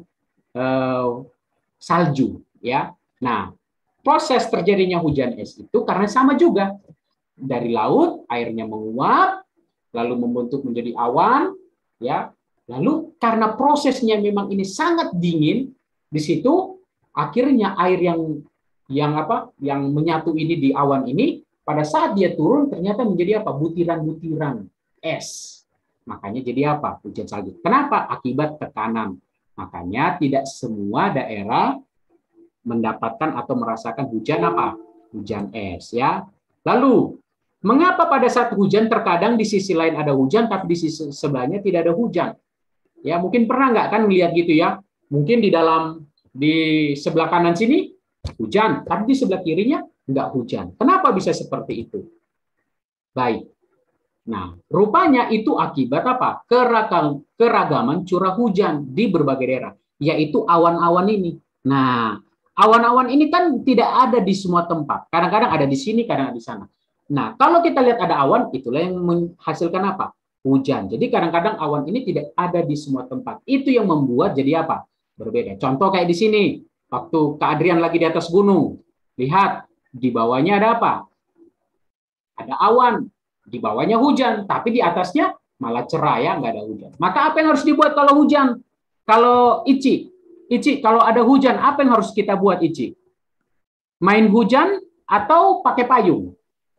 uh, salju? Ya, nah proses terjadinya hujan es itu karena sama juga dari laut airnya menguap, lalu membentuk menjadi awan. Ya, lalu karena prosesnya memang ini sangat dingin, di situ akhirnya air yang yang apa yang menyatu ini di awan ini pada saat dia turun ternyata menjadi apa? Butiran-butiran es. Makanya jadi apa? Hujan salju. Kenapa? Akibat tekanan. Makanya tidak semua daerah mendapatkan atau merasakan hujan apa? Hujan es ya. Lalu mengapa pada saat hujan terkadang di sisi lain ada hujan tapi di sisi sebelahnya tidak ada hujan? Ya, mungkin pernah nggak kan melihat gitu ya? Mungkin di dalam di sebelah kanan sini hujan, tapi di sebelah kirinya enggak hujan. Kenapa bisa seperti itu? Baik. Nah, rupanya itu akibat apa? Keragam, keragaman curah hujan di berbagai daerah, yaitu awan-awan ini. Nah, awan-awan ini kan tidak ada di semua tempat. Kadang-kadang ada di sini, kadang ada di sana. Nah, kalau kita lihat ada awan, itulah yang menghasilkan apa? Hujan. Jadi kadang-kadang awan ini tidak ada di semua tempat. Itu yang membuat jadi apa? Berbeda. Contoh kayak di sini. Waktu Kak Adrian lagi di atas gunung, lihat di bawahnya ada apa? Ada awan, di bawahnya hujan, tapi di atasnya malah cerah ya, nggak ada hujan. Maka apa yang harus dibuat kalau hujan? Kalau Ici, Ici, kalau ada hujan, apa yang harus kita buat Ici? Main hujan atau pakai payung?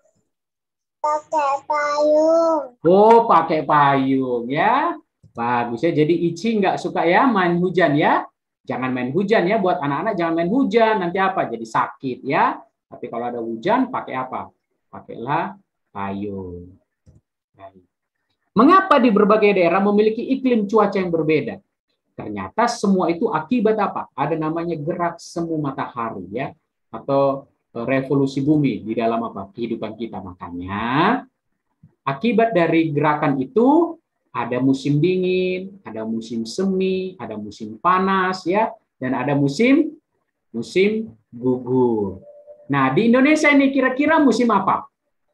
Pakai payung. Oh, pakai payung ya. Bagus ya. Jadi Ici nggak suka ya main hujan ya. Jangan main hujan ya, buat anak-anak jangan main hujan, nanti apa? Jadi sakit ya. Tapi kalau ada hujan, pakai apa? Pakailah payung. Mengapa di berbagai daerah memiliki iklim cuaca yang berbeda? Ternyata semua itu akibat apa? Ada namanya gerak semu matahari ya, atau revolusi bumi di dalam apa? Kehidupan kita. Makanya akibat dari gerakan itu ada musim dingin, ada musim semi, ada musim panas ya, dan ada musim musim gugur. Nah, di Indonesia ini kira-kira musim apa?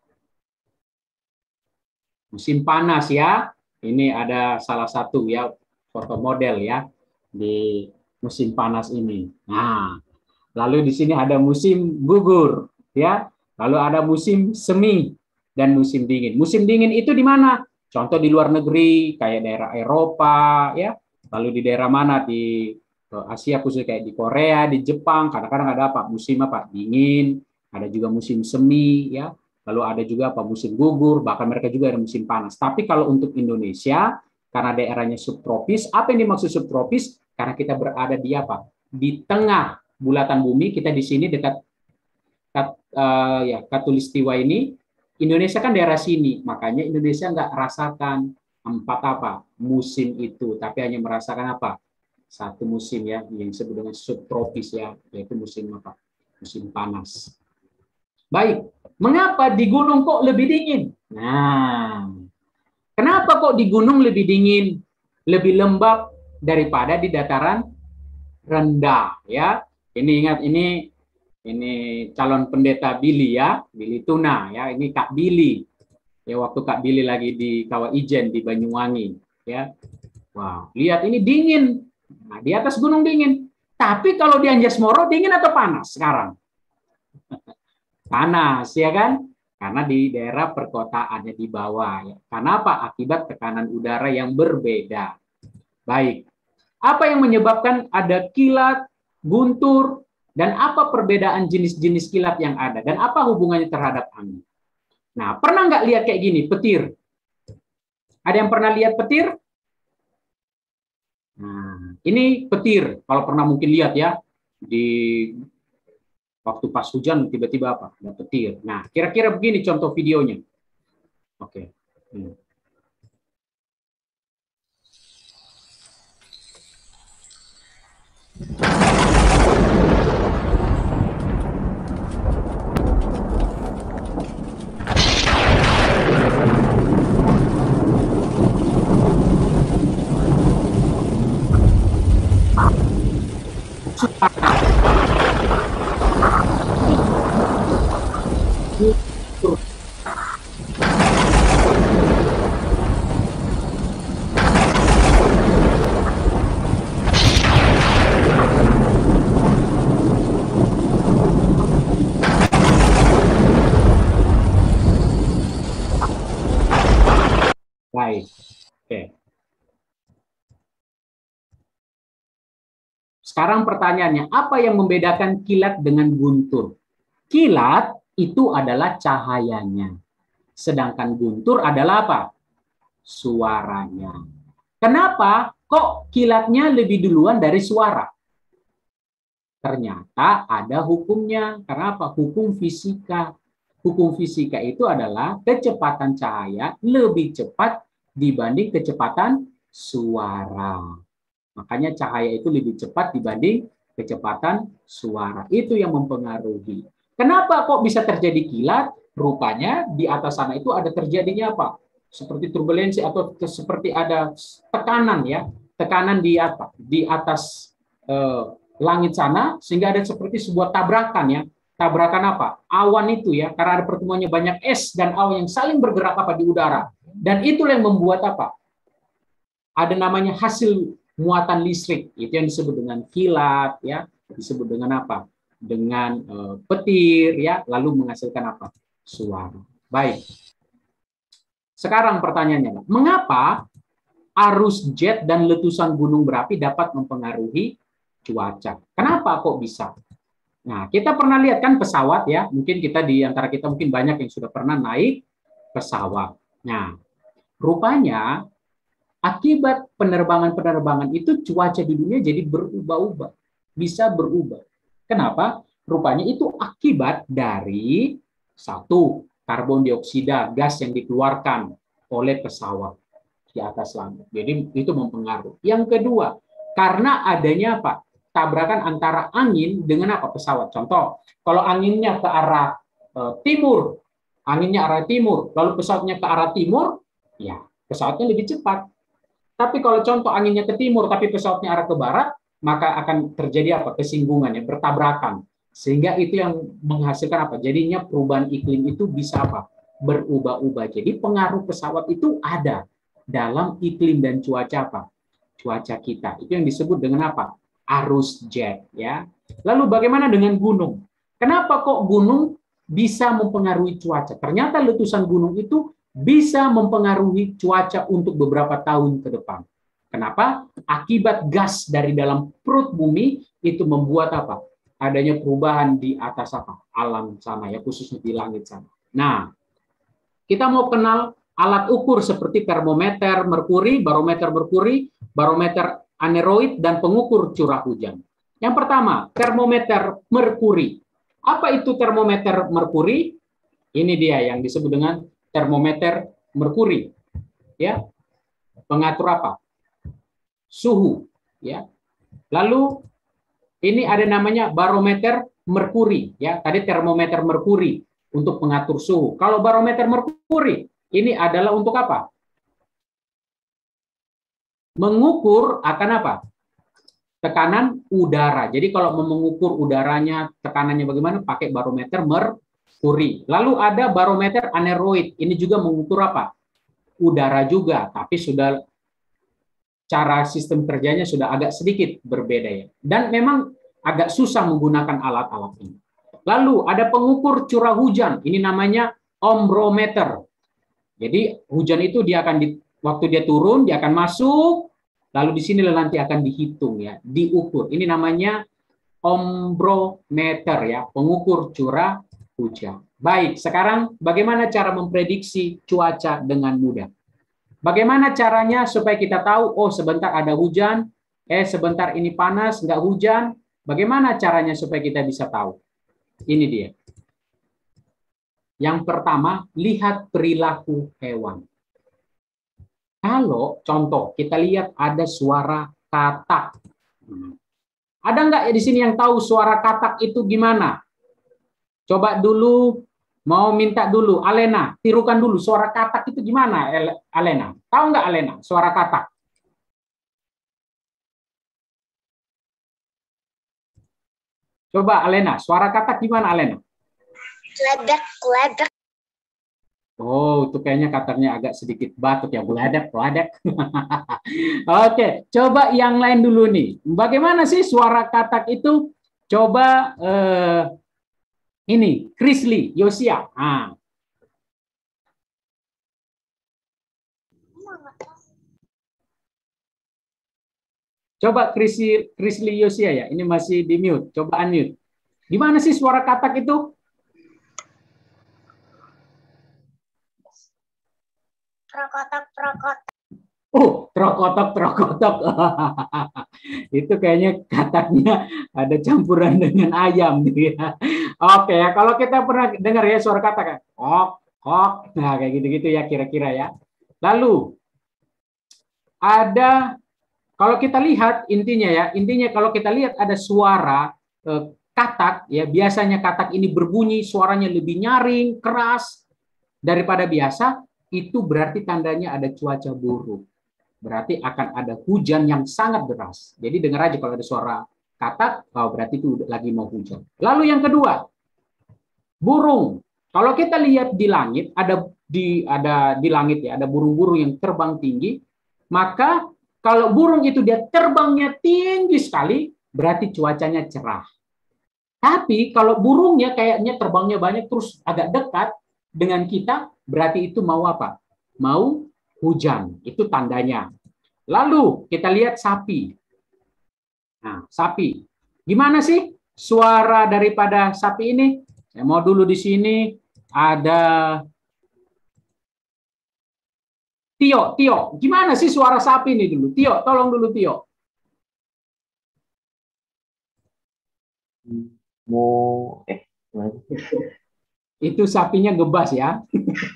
Musim panas ya. Ini ada salah satu ya foto model ya di musim panas ini. Nah, lalu di sini ada musim gugur ya. Lalu ada musim semi dan musim dingin. Musim dingin itu di mana? Contoh di luar negeri kayak daerah Eropa ya. Lalu di daerah mana di Asia khusus kayak di Korea, di Jepang, kadang-kadang ada apa? Musim apa? Dingin, ada juga musim semi ya. Lalu ada juga apa? Musim gugur, bahkan mereka juga ada musim panas. Tapi kalau untuk Indonesia, karena daerahnya subtropis, apa yang dimaksud subtropis? Karena kita berada di apa? Di tengah bulatan bumi, kita di sini dekat kat, uh, ya Katulistiwa ini. Indonesia kan daerah sini, makanya Indonesia nggak rasakan empat apa? Musim itu, tapi hanya merasakan apa? Satu musim ya, yang disebut dengan subtropis ya, yaitu musim apa? Musim panas. Baik, mengapa di gunung kok lebih dingin? Nah, kenapa kok di gunung lebih dingin, lebih lembab daripada di dataran rendah ya? Ini ingat ini ini calon pendeta Billy ya, Billy Tuna ya, ini Kak Billy. Ya waktu Kak Billy lagi di Kawah Ijen di Banyuwangi ya. Wow, lihat ini dingin. Nah, di atas gunung dingin. Tapi kalau di Anjasmoro dingin atau panas sekarang? Panas, ya kan? Karena di daerah perkotaannya di bawah. Ya. Karena apa? Akibat tekanan udara yang berbeda. Baik. Apa yang menyebabkan ada kilat, guntur, dan apa perbedaan jenis-jenis kilat yang ada? Dan apa hubungannya terhadap angin? Nah, pernah nggak lihat kayak gini, petir? Ada yang pernah lihat petir? Nah, ini petir. Kalau pernah mungkin lihat ya, di waktu pas hujan tiba-tiba apa? Ada petir. Nah, kira-kira begini contoh videonya. Oke. Hmm. Baik. Oke. Sekarang pertanyaannya, apa yang membedakan kilat dengan guntur? Kilat itu adalah cahayanya. Sedangkan guntur adalah apa? Suaranya. Kenapa kok kilatnya lebih duluan dari suara? Ternyata ada hukumnya. Karena apa? Hukum fisika. Hukum fisika itu adalah kecepatan cahaya lebih cepat dibanding kecepatan suara. Makanya cahaya itu lebih cepat dibanding kecepatan suara. Itu yang mempengaruhi. Kenapa kok bisa terjadi kilat? Rupanya di atas sana itu ada terjadinya apa? Seperti turbulensi atau seperti ada tekanan ya. Tekanan di apa? Di atas eh, langit sana sehingga ada seperti sebuah tabrakan ya. Tabrakan apa? Awan itu ya, karena ada pertemuannya banyak es dan awan yang saling bergerak apa di udara. Dan itulah yang membuat apa? Ada namanya hasil muatan listrik, itu yang disebut dengan kilat ya, disebut dengan apa? Dengan uh, petir ya, lalu menghasilkan apa? Suara. Baik. Sekarang pertanyaannya, mengapa arus jet dan letusan gunung berapi dapat mempengaruhi cuaca? Kenapa kok bisa? Nah, kita pernah lihat kan pesawat ya, mungkin kita di antara kita mungkin banyak yang sudah pernah naik pesawat. Nah, rupanya akibat penerbangan-penerbangan itu cuaca di dunia jadi berubah-ubah, bisa berubah. Kenapa? Rupanya itu akibat dari satu, karbon dioksida, gas yang dikeluarkan oleh pesawat di atas langit. Jadi itu mempengaruhi. Yang kedua, Karena adanya apa? Tabrakan antara angin dengan apa? Pesawat. Contoh, kalau anginnya ke arah uh, timur, anginnya arah timur, lalu pesawatnya ke arah timur, ya pesawatnya lebih cepat. Tapi kalau contoh anginnya ke timur, tapi pesawatnya arah ke barat, maka akan terjadi apa? Kesinggungan, ya, bertabrakan. Sehingga itu yang menghasilkan apa? Jadinya perubahan iklim itu bisa apa? Berubah-ubah. Jadi pengaruh pesawat itu ada dalam iklim dan cuaca apa? Cuaca kita. Itu yang disebut dengan apa? Arus jet, ya. Lalu bagaimana dengan gunung? Kenapa kok gunung bisa mempengaruhi cuaca? Ternyata letusan gunung itu bisa mempengaruhi cuaca untuk beberapa tahun ke depan. Kenapa? Akibat gas dari dalam perut bumi itu membuat apa? Adanya perubahan di atas apa? Alam sana, ya, khususnya di langit sana. Nah, kita mau kenal alat ukur seperti termometer merkuri, barometer merkuri, barometer aneroid, dan pengukur curah hujan. Yang pertama, termometer merkuri. Apa itu termometer merkuri? Ini dia yang disebut dengan termometer merkuri. Ya. Pengatur apa? Suhu, ya. Lalu ini ada namanya barometer merkuri, ya. Tadi termometer merkuri untuk pengatur suhu. Kalau barometer merkuri ini adalah untuk apa? Mengukur akan apa? Tekanan udara. Jadi kalau mau mengukur udaranya, tekanannya bagaimana? Pakai barometer merkuri. Lalu ada barometer aneroid. Ini juga mengukur apa? Udara juga, tapi sudah cara sistem kerjanya sudah agak sedikit berbeda, ya. Dan memang agak susah menggunakan alat-alat ini. Lalu ada pengukur curah hujan. Ini namanya ombrometer. Jadi hujan itu dia akan di, waktu dia turun dia akan masuk, lalu di sini nanti akan dihitung, ya, diukur. Ini namanya ombrometer, ya, pengukur curah hujan. Baik, sekarang bagaimana cara memprediksi cuaca dengan mudah? Bagaimana caranya supaya kita tahu, oh sebentar ada hujan, eh sebentar ini panas, nggak hujan. Bagaimana caranya supaya kita bisa tahu? Ini dia. Yang pertama, lihat perilaku hewan. Kalau contoh kita lihat ada suara katak. Ada nggak ya di sini yang tahu suara katak itu gimana? Coba dulu, mau minta dulu, Alena, tirukan dulu suara katak itu gimana, Alena? Tahu nggak Alena suara katak? Coba Alena, suara katak gimana Alena? Gledek, gledek. Oh, itu kayaknya kataknya agak sedikit batuk, ya, gledek, gledek. Oke, coba yang lain dulu nih. Bagaimana sih suara katak itu? Coba eh, ini, Krisli, Yosia. Ah. Coba Krisli, Krisli Yosia, ya, ini masih di mute. Coba unmute. Gimana sih suara katak itu? Prokotok, prokotok. Oh, trokotok, trokotok. Itu kayaknya kataknya ada campuran dengan ayam. Ya. Oke, ya, kalau kita pernah dengar ya suara katak, kan? Kok, kok. Nah, kayak gitu-gitu ya kira-kira, ya. Lalu, ada, kalau kita lihat intinya ya, intinya kalau kita lihat ada suara eh, katak, ya biasanya katak ini berbunyi, suaranya lebih nyaring, keras daripada biasa, itu berarti tandanya ada cuaca buruk. Berarti akan ada hujan yang sangat deras. Jadi dengar aja kalau ada suara katak, oh, berarti itu lagi mau hujan. Lalu yang kedua, burung. Kalau kita lihat di langit, ada di ada di langit ya, ada burung-burung yang terbang tinggi, maka kalau burung itu dia terbangnya tinggi sekali, berarti cuacanya cerah. Tapi kalau burungnya kayaknya terbangnya banyak terus agak dekat dengan kita, berarti itu mau apa? Mau hujan. Itu tandanya. Lalu kita lihat sapi. Nah, sapi. Gimana sih suara daripada sapi ini? Saya mau dulu di sini ada Tio, Tio. Gimana sih suara sapi ini dulu? Tio, tolong dulu Tio. Mau eh Itu sapinya gebas ya.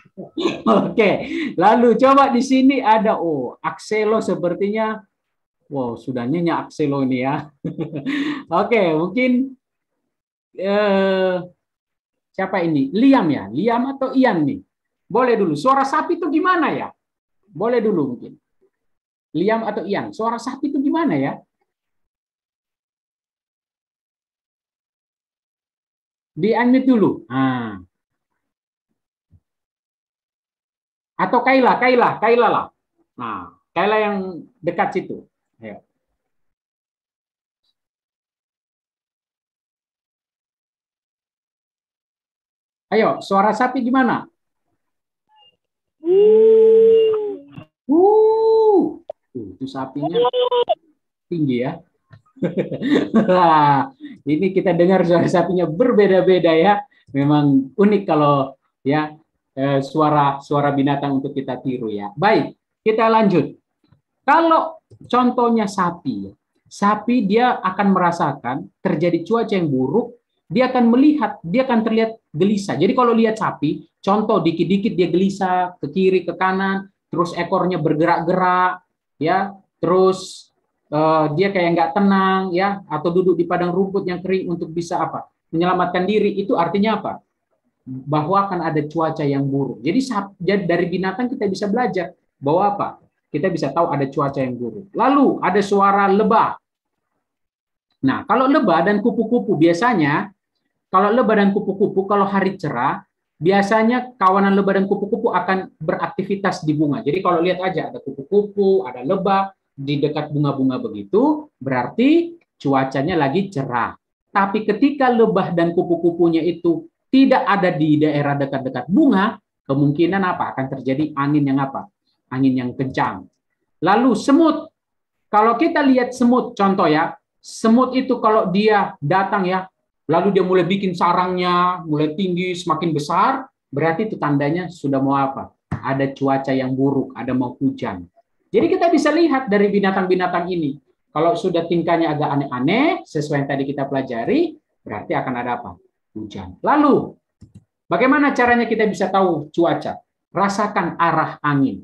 Oke, lalu coba di sini ada oh, Axelo sepertinya Wow, sudah nyenyak Akselo ini ya. Oke, mungkin eh, siapa ini? Liam ya? Liam atau Ian nih? Boleh dulu. Suara sapi itu gimana ya? Boleh dulu mungkin. Liam atau Ian? Suara sapi itu gimana ya? Di-unmute dulu. Nah. Atau Kaila, Kaila, Kaila lah. Nah, Kaila yang dekat situ. Ayo. Ayo, suara sapi gimana? Uh, itu sapinya tinggi ya. Ini kita dengar suara sapinya berbeda-beda ya. Memang unik kalau ya suara suara binatang untuk kita tiru ya. Baik, kita lanjut. Kalau contohnya sapi, sapi dia akan merasakan terjadi cuaca yang buruk, dia akan melihat, dia akan terlihat gelisah. Jadi kalau lihat sapi, contoh dikit-dikit dia gelisah ke kiri ke kanan, terus ekornya bergerak-gerak, ya, terus Uh, dia kayak nggak tenang ya, atau duduk di padang rumput yang kering untuk bisa apa menyelamatkan diri, itu artinya apa? Bahwa akan ada cuaca yang buruk. Jadi dari binatang kita bisa belajar bahwa apa? Kita bisa tahu ada cuaca yang buruk. Lalu ada suara lebah. Nah, kalau lebah dan kupu-kupu biasanya, kalau lebah dan kupu-kupu kalau hari cerah, biasanya kawanan lebah dan kupu-kupu akan beraktivitas di bunga. Jadi kalau lihat aja ada kupu-kupu, ada lebah di dekat bunga-bunga begitu, berarti cuacanya lagi cerah. Tapi ketika lebah dan kupu-kupunya itu tidak ada di daerah dekat-dekat bunga, kemungkinan apa? Akan terjadi angin yang apa? Angin yang kencang. Lalu semut. Kalau kita lihat semut, contoh ya, semut itu kalau dia datang ya, lalu dia mulai bikin sarangnya, mulai tinggi, semakin besar, berarti itu tandanya sudah mau apa? Ada cuaca yang buruk, ada mau hujan. Jadi kita bisa lihat dari binatang-binatang ini. Kalau sudah tingkahnya agak aneh-aneh, sesuai yang tadi kita pelajari, berarti akan ada apa? Hujan. Lalu, bagaimana caranya kita bisa tahu cuaca? Rasakan arah angin.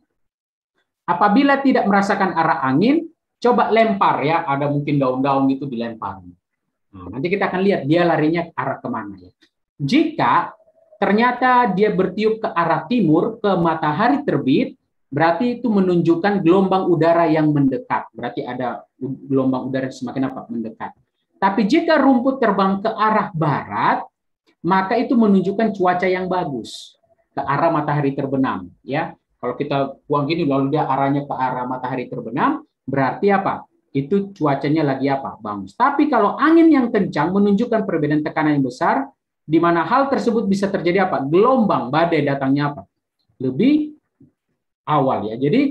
Apabila tidak merasakan arah angin, coba lempar ya. Ada mungkin daun-daun itu dilempar. Nah, nanti kita akan lihat dia larinya arah kemana ya. Jika ternyata dia bertiup ke arah timur, ke matahari terbit, berarti itu menunjukkan gelombang udara yang mendekat. Berarti ada gelombang udara semakin apa? Mendekat. Tapi jika rumput terbang ke arah barat, maka itu menunjukkan cuaca yang bagus ke arah matahari terbenam. Ya, kalau kita buang gini lalu dia arahnya ke arah matahari terbenam, berarti apa? Itu cuacanya lagi apa? Bagus. Tapi kalau angin yang kencang menunjukkan perbedaan tekanan yang besar, di mana hal tersebut bisa terjadi apa? Gelombang badai datangnya apa? Lebih awal ya. Jadi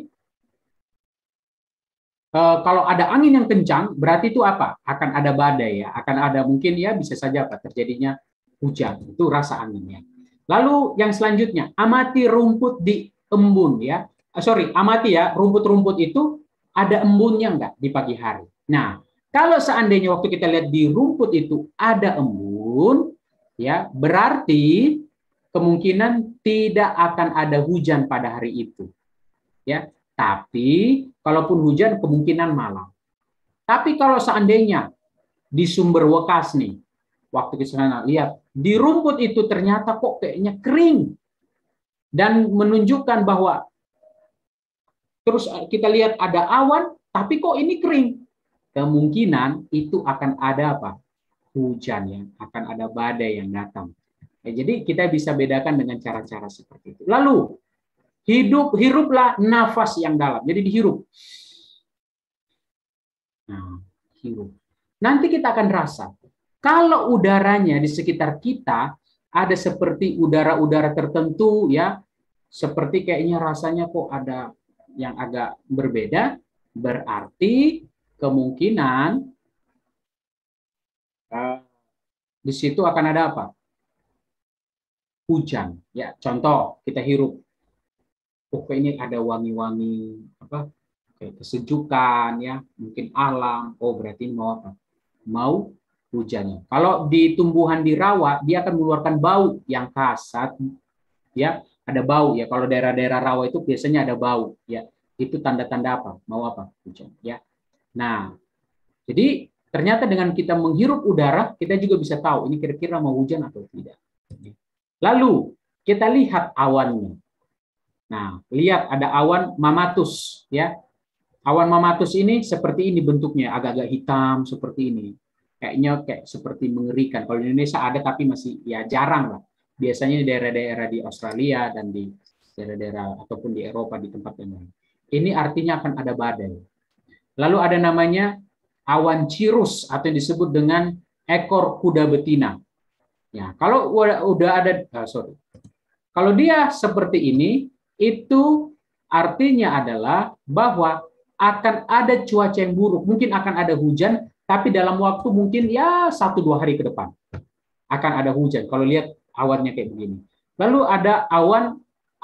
eh, kalau ada angin yang kencang, berarti itu apa? Akan ada badai ya. Akan ada mungkin ya bisa saja apa? Terjadinya hujan. Itu rasa anginnya. Lalu yang selanjutnya, amati rumput di embun ya. Eh, sorry, amati ya rumput-rumput itu ada embunnya enggak di pagi hari. Nah, kalau seandainya waktu kita lihat di rumput itu ada embun, ya berarti kemungkinan tidak akan ada hujan pada hari itu. Ya, tapi kalaupun hujan kemungkinan malam. Tapi kalau seandainya di sumber wekas nih, waktu kita lihat di rumput itu ternyata kok kayaknya kering dan menunjukkan bahwa terus kita lihat ada awan, tapi kok ini kering, kemungkinan itu akan ada apa? Hujan ya, akan ada badai yang datang. Ya, jadi kita bisa bedakan dengan cara-cara seperti itu. Lalu hidup, hiruplah nafas yang dalam. Jadi dihirup. Nah, hirup. Nanti kita akan rasa. Kalau udaranya di sekitar kita ada seperti udara-udara tertentu ya, seperti kayaknya rasanya kok ada yang agak berbeda, berarti kemungkinan uh, di situ akan ada apa? Hujan. Ya, contoh kita hirup. Oh, ini ada wangi-wangi apa? Kayak kesejukan ya, mungkin alam. Oh, berarti mau apa? Mau hujannya. Kalau di tumbuhan di rawa, dia akan mengeluarkan bau yang khas. Ya, ada bau ya. Kalau daerah-daerah rawa itu biasanya ada bau ya. Itu tanda-tanda apa? Mau apa? Hujan ya. Nah, jadi ternyata dengan kita menghirup udara, kita juga bisa tahu ini kira-kira mau hujan atau tidak. Lalu kita lihat awannya. Nah, lihat ada awan mamatus, ya. Awan mamatus ini seperti ini bentuknya, agak-agak hitam seperti ini. Kayaknya kayak seperti mengerikan. Kalau di Indonesia ada tapi masih ya jarang lah. Biasanya di daerah-daerah di Australia dan di daerah-daerah ataupun di Eropa di tempat yang lain. Ini artinya akan ada badai. Lalu ada namanya awan cirrus atau yang disebut dengan ekor kuda betina. Ya, kalau udah, udah ada, uh, sorry, kalau dia seperti ini, itu artinya adalah bahwa akan ada cuaca yang buruk, mungkin akan ada hujan, tapi dalam waktu mungkin ya satu dua hari ke depan akan ada hujan. Kalau lihat awannya kayak begini. Lalu ada awan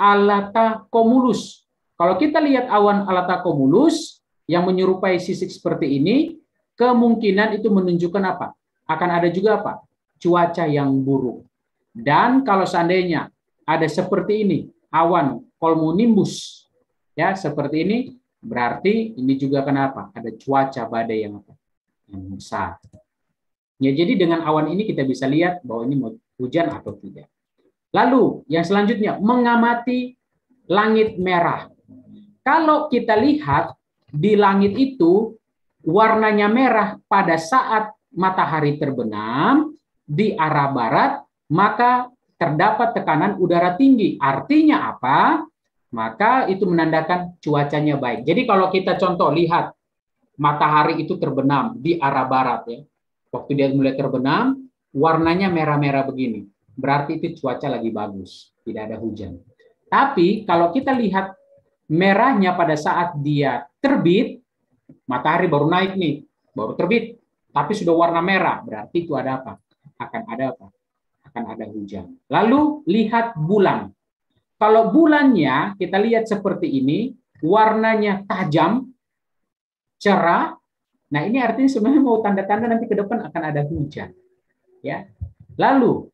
alatacomulus. Kalau kita lihat awan alatacomulus yang menyerupai sisik seperti ini, kemungkinan itu menunjukkan apa? Akan ada juga apa? Cuaca yang buruk. Dan kalau seandainya ada seperti ini, awan cumulonimbus, ya seperti ini, berarti ini juga kenapa? Ada cuaca badai yang apa? Yang besar. Ya, jadi dengan awan ini kita bisa lihat bahwa ini mau hujan atau tidak. Lalu yang selanjutnya, mengamati langit merah. Kalau kita lihat di langit itu warnanya merah pada saat matahari terbenam di arah barat, maka terdapat tekanan udara tinggi. Artinya apa? Maka itu menandakan cuacanya baik. Jadi kalau kita contoh lihat matahari itu terbenam di arah barat ya. Waktu dia mulai terbenam, warnanya merah-merah begini. Berarti itu cuaca lagi bagus, tidak ada hujan. Tapi kalau kita lihat merahnya pada saat dia terbit, matahari baru naik nih, baru terbit, tapi sudah warna merah, berarti itu ada apa? Akan ada apa? Akan ada hujan. Lalu lihat bulan. Kalau bulannya kita lihat seperti ini, warnanya tajam, cerah. Nah, ini artinya sebenarnya mau tanda-tanda nanti ke depan akan ada hujan. Ya. Lalu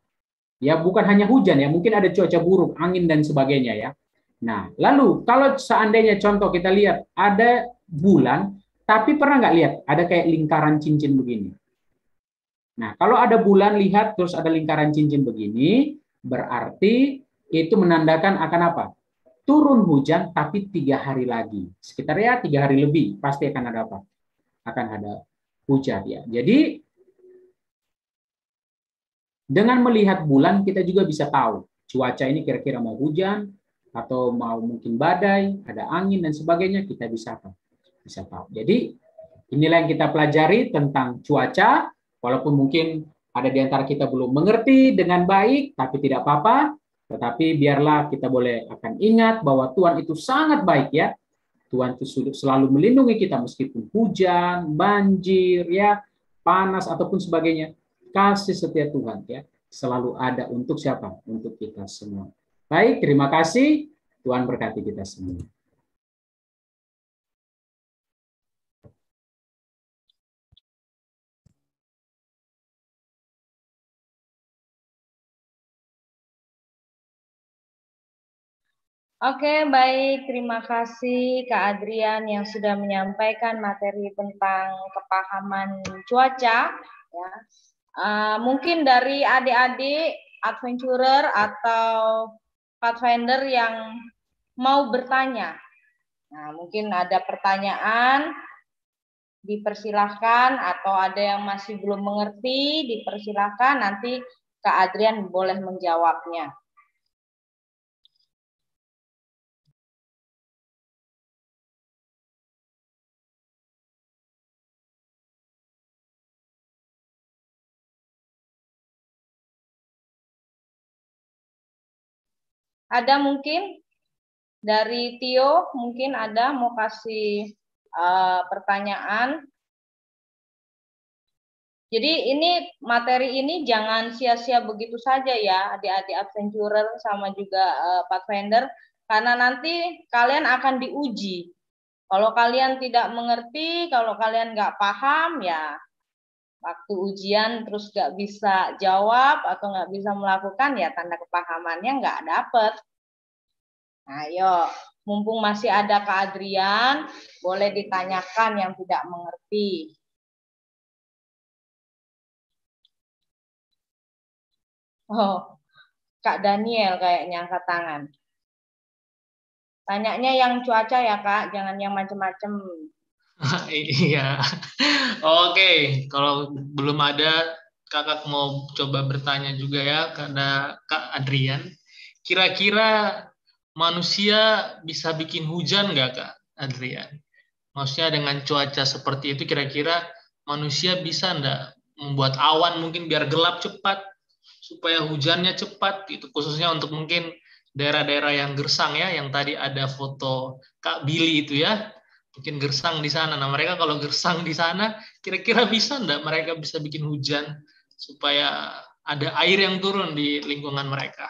ya bukan hanya hujan ya, mungkin ada cuaca buruk, angin dan sebagainya ya. Nah, lalu kalau seandainya contoh kita lihat ada bulan, tapi pernah nggak lihat ada kayak lingkaran cincin begini? Nah, kalau ada bulan lihat terus ada lingkaran cincin begini, berarti itu menandakan akan apa? Turun hujan tapi tiga hari lagi. Sekitar ya tiga hari lebih pasti akan ada apa? Akan ada hujan ya. Jadi dengan melihat bulan kita juga bisa tahu cuaca ini kira-kira mau hujan atau mau mungkin badai, ada angin dan sebagainya, kita bisa apa? Bisa tahu. Jadi inilah yang kita pelajari tentang cuaca, walaupun mungkin ada di antara kita belum mengerti dengan baik, tapi tidak apa-apa. Tetapi biarlah kita boleh akan ingat bahwa Tuhan itu sangat baik ya. Tuhan itu selalu melindungi kita meskipun hujan, banjir, ya, panas ataupun sebagainya. Kasih setia Tuhan ya selalu ada untuk siapa? Untuk kita semua. Baik, terima kasih. Tuhan berkati kita semua. Oke, baik. Terima kasih Kak Adrian yang sudah menyampaikan materi tentang kepahaman cuaca. Ya. Uh, mungkin dari adik-adik adventurer atau pathfinder yang mau bertanya. Nah, mungkin ada pertanyaan, dipersilahkan, atau ada yang masih belum mengerti, dipersilahkan. Nanti Kak Adrian boleh menjawabnya. Ada mungkin dari Tio, mungkin ada mau kasih uh, pertanyaan. Jadi ini materi ini jangan sia-sia begitu saja ya adik-adik adventurer sama juga uh, pathfinder, karena nanti kalian akan diuji. Kalau kalian tidak mengerti, kalau kalian nggak paham ya waktu ujian terus nggak bisa jawab atau nggak bisa melakukan ya tanda kepahamannya nggak dapet. Nah, ayo Mumpung masih ada Kak Adrian, boleh ditanyakan yang tidak mengerti. Oh, Kak Daniel kayaknya angkat tangan. Tanyanya yang cuaca ya Kak, jangan yang macam-macam. Iya. Oke, kalau belum ada, kakak mau coba bertanya juga ya, karena Kak Adrian. Kira-kira manusia bisa bikin hujan nggak Kak Adrian? Maksudnya dengan cuaca seperti itu, kira-kira manusia bisa nggak membuat awan mungkin biar gelap cepat, supaya hujannya cepat, gitu. Khususnya untuk mungkin daerah-daerah yang gersang ya, yang tadi ada foto Kak Billy itu ya, mungkin gersang di sana. Nah, mereka kalau gersang di sana, kira-kira bisa enggak mereka bisa bikin hujan supaya ada air yang turun di lingkungan mereka?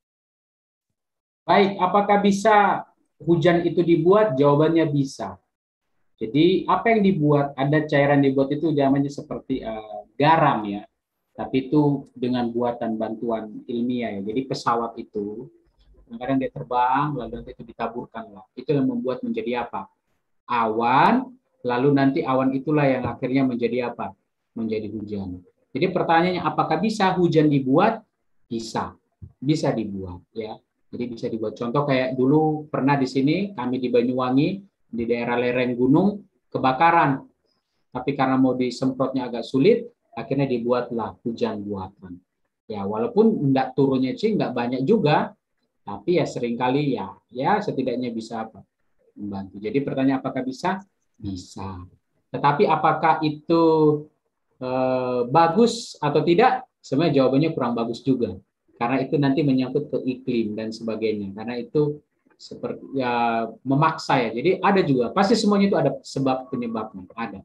Baik, apakah bisa hujan itu dibuat? Jawabannya bisa. Jadi apa yang dibuat? Ada cairan dibuat itu namanya seperti uh, garam ya. Tapi itu dengan buatan bantuan ilmiah ya. Jadi pesawat itu kadang-kadang dia terbang, lalu nanti itu ditaburkan lah. Itu yang membuat menjadi apa? Awan, lalu nanti awan itulah yang akhirnya menjadi apa? Menjadi hujan. Jadi pertanyaannya, apakah bisa hujan dibuat? Bisa, bisa dibuat ya. Jadi bisa dibuat. Contoh kayak dulu pernah di sini kami di Banyuwangi di daerah lereng gunung kebakaran, tapi karena mau disemprotnya agak sulit, akhirnya dibuatlah hujan buatan. Ya walaupun enggak turunnya sih enggak banyak juga, tapi ya seringkali ya, ya setidaknya bisa apa? Membantu. Jadi pertanyaan apakah bisa? Bisa. Tetapi apakah itu eh, bagus atau tidak? Sebenarnya jawabannya kurang bagus juga. Karena itu nanti menyangkut ke iklim dan sebagainya. Karena itu seperti ya memaksa ya. Jadi ada juga, pasti semuanya itu ada sebab penyebabnya, ada.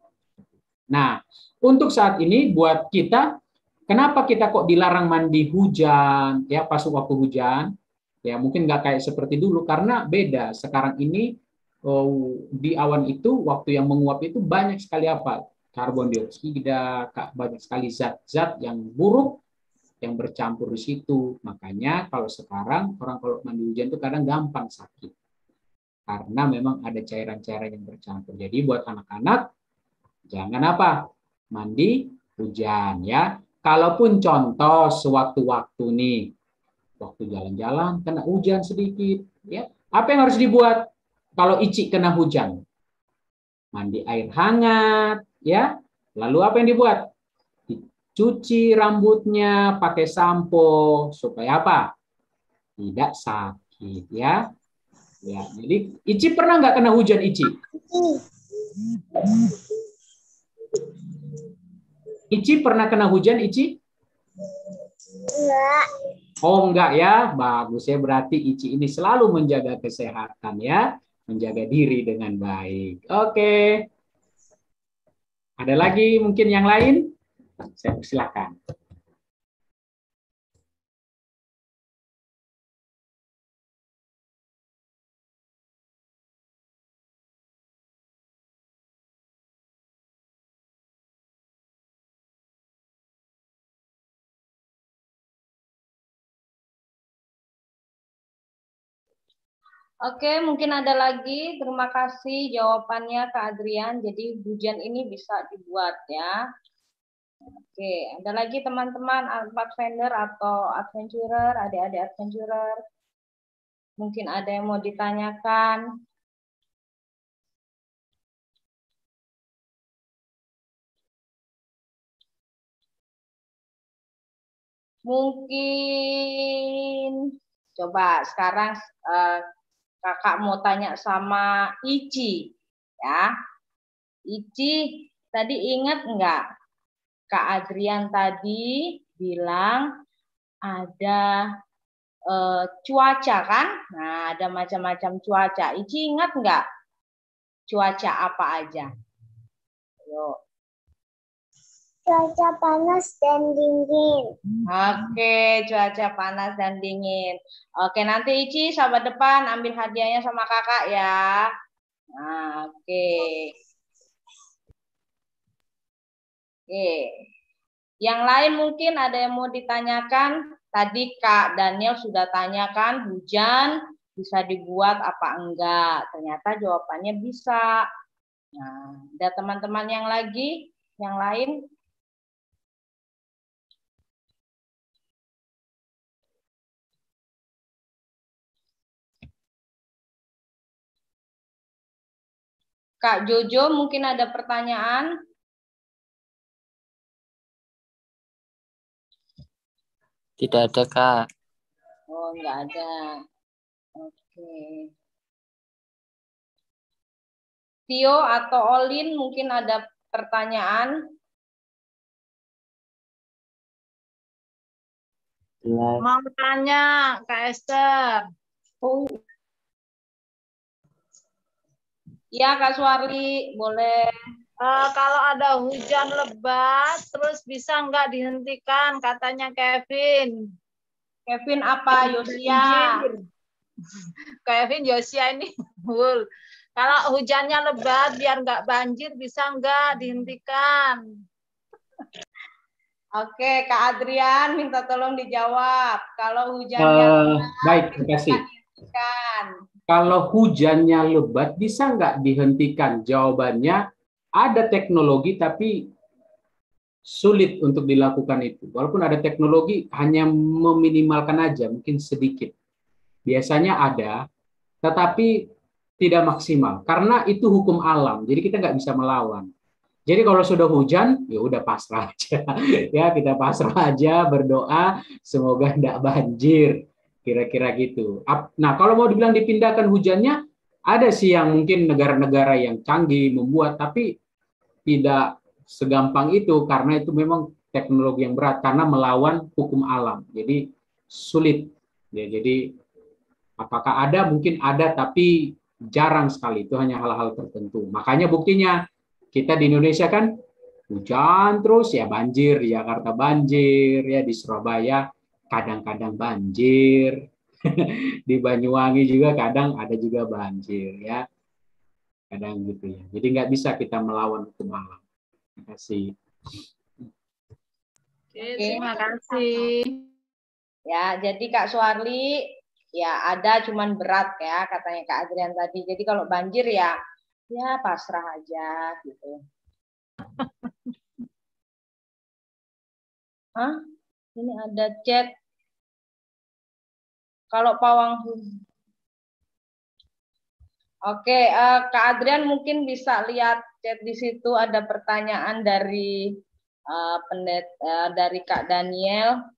Nah, untuk saat ini buat kita, kenapa kita kok dilarang mandi hujan ya pas waktu hujan? Ya mungkin nggak kayak seperti dulu karena beda. Sekarang ini oh, di awan itu waktu yang menguap itu banyak sekali apa? Karbon dioksida, banyak sekali zat-zat yang buruk yang bercampur di situ. Makanya kalau sekarang orang kalau mandi hujan itu kadang gampang sakit. Karena memang ada cairan-cairan yang bercampur. Jadi buat anak-anak jangan apa? Mandi hujan ya. Kalaupun contoh sewaktu-waktu nih, waktu jalan-jalan kena hujan sedikit, ya. Apa yang harus dibuat kalau Ici kena hujan? Mandi air hangat, ya. Lalu apa yang dibuat? Cuci rambutnya pakai sampo supaya apa? Tidak sakit, ya. Ya, jadi Ici pernah nggak kena hujan, Ici? Ici pernah kena hujan, Ici? Enggak. Oh, enggak ya? Bagus ya, berarti Ici ini selalu menjaga kesehatan ya, menjaga diri dengan baik. Oke. Ada lagi mungkin yang lain? Saya persilakan. Oke, mungkin ada lagi. Terima kasih jawabannya Kak Adrian. Jadi hujan ini bisa dibuat ya. Oke, ada lagi teman-teman Pathfinder atau adventurer, adik-adik adventurer. Mungkin ada yang mau ditanyakan. Mungkin coba sekarang uh, kakak mau tanya sama Ici ya. Ici tadi ingat enggak Kak Adrian tadi bilang ada uh, cuaca kan? Nah, ada macam-macam cuaca. Ici ingat enggak cuaca apa aja? Yuk. Cuaca panas dan dingin. Oke, cuaca panas dan dingin. Oke, nanti Ici sahabat depan ambil hadiahnya sama kakak ya. Nah, oke. Oke. Yang lain mungkin ada yang mau ditanyakan. Tadi Kak Daniel sudah tanyakan hujan bisa dibuat apa enggak? Ternyata jawabannya bisa. Nah, ada teman-teman yang lagi, yang lain? Kak Jojo mungkin ada pertanyaan? Tidak ada, Kak. Oh, enggak ada. Oke. Tio atau Olin mungkin ada pertanyaan? Mau tanya, Kak Esther. Oh. Iya, Kak Suarli, boleh. Uh, kalau ada hujan lebat, terus bisa nggak dihentikan, katanya Kevin. Kevin apa? Yosia. Kevin, Yosia ini. Kalau hujannya lebat, biar nggak banjir, bisa nggak dihentikan? Oke, Kak Adrian minta tolong dijawab. Kalau hujannya Uh, lebat, baik, terima kasih. Kalau hujannya lebat, bisa nggak dihentikan? Jawabannya, ada teknologi tapi sulit untuk dilakukan itu. Walaupun ada teknologi, hanya meminimalkan aja, mungkin sedikit. Biasanya ada, tetapi tidak maksimal. Karena itu hukum alam, jadi kita nggak bisa melawan. Jadi kalau sudah hujan, ya udah pasrah aja. Ya, kita pasrah aja, berdoa, semoga tidak banjir. Kira-kira gitu. Nah, kalau mau dibilang dipindahkan hujannya, ada sih yang mungkin negara-negara yang canggih membuat, tapi tidak segampang itu karena itu memang teknologi yang berat karena melawan hukum alam. Jadi sulit. Ya, jadi apakah ada? Mungkin ada, tapi jarang sekali. Itu hanya hal-hal tertentu. Makanya buktinya kita di Indonesia kan hujan terus ya banjir, di Jakarta banjir, ya di Surabaya kadang-kadang banjir, di Banyuwangi juga kadang ada juga banjir ya, kadang gitu ya. Jadi nggak bisa kita melawan hukum alam. Terima kasih. Oke, terima kasih. Ya, jadi Kak Suarli, ya ada cuman berat ya katanya Kak Adrian tadi. Jadi kalau banjir ya, ya pasrah aja gitu. Hah? Ini ada chat. Kalau pawang. Oke, uh, Kak Adrian mungkin bisa lihat chat di situ ada pertanyaan dari uh, pendet uh, dari Kak Daniel.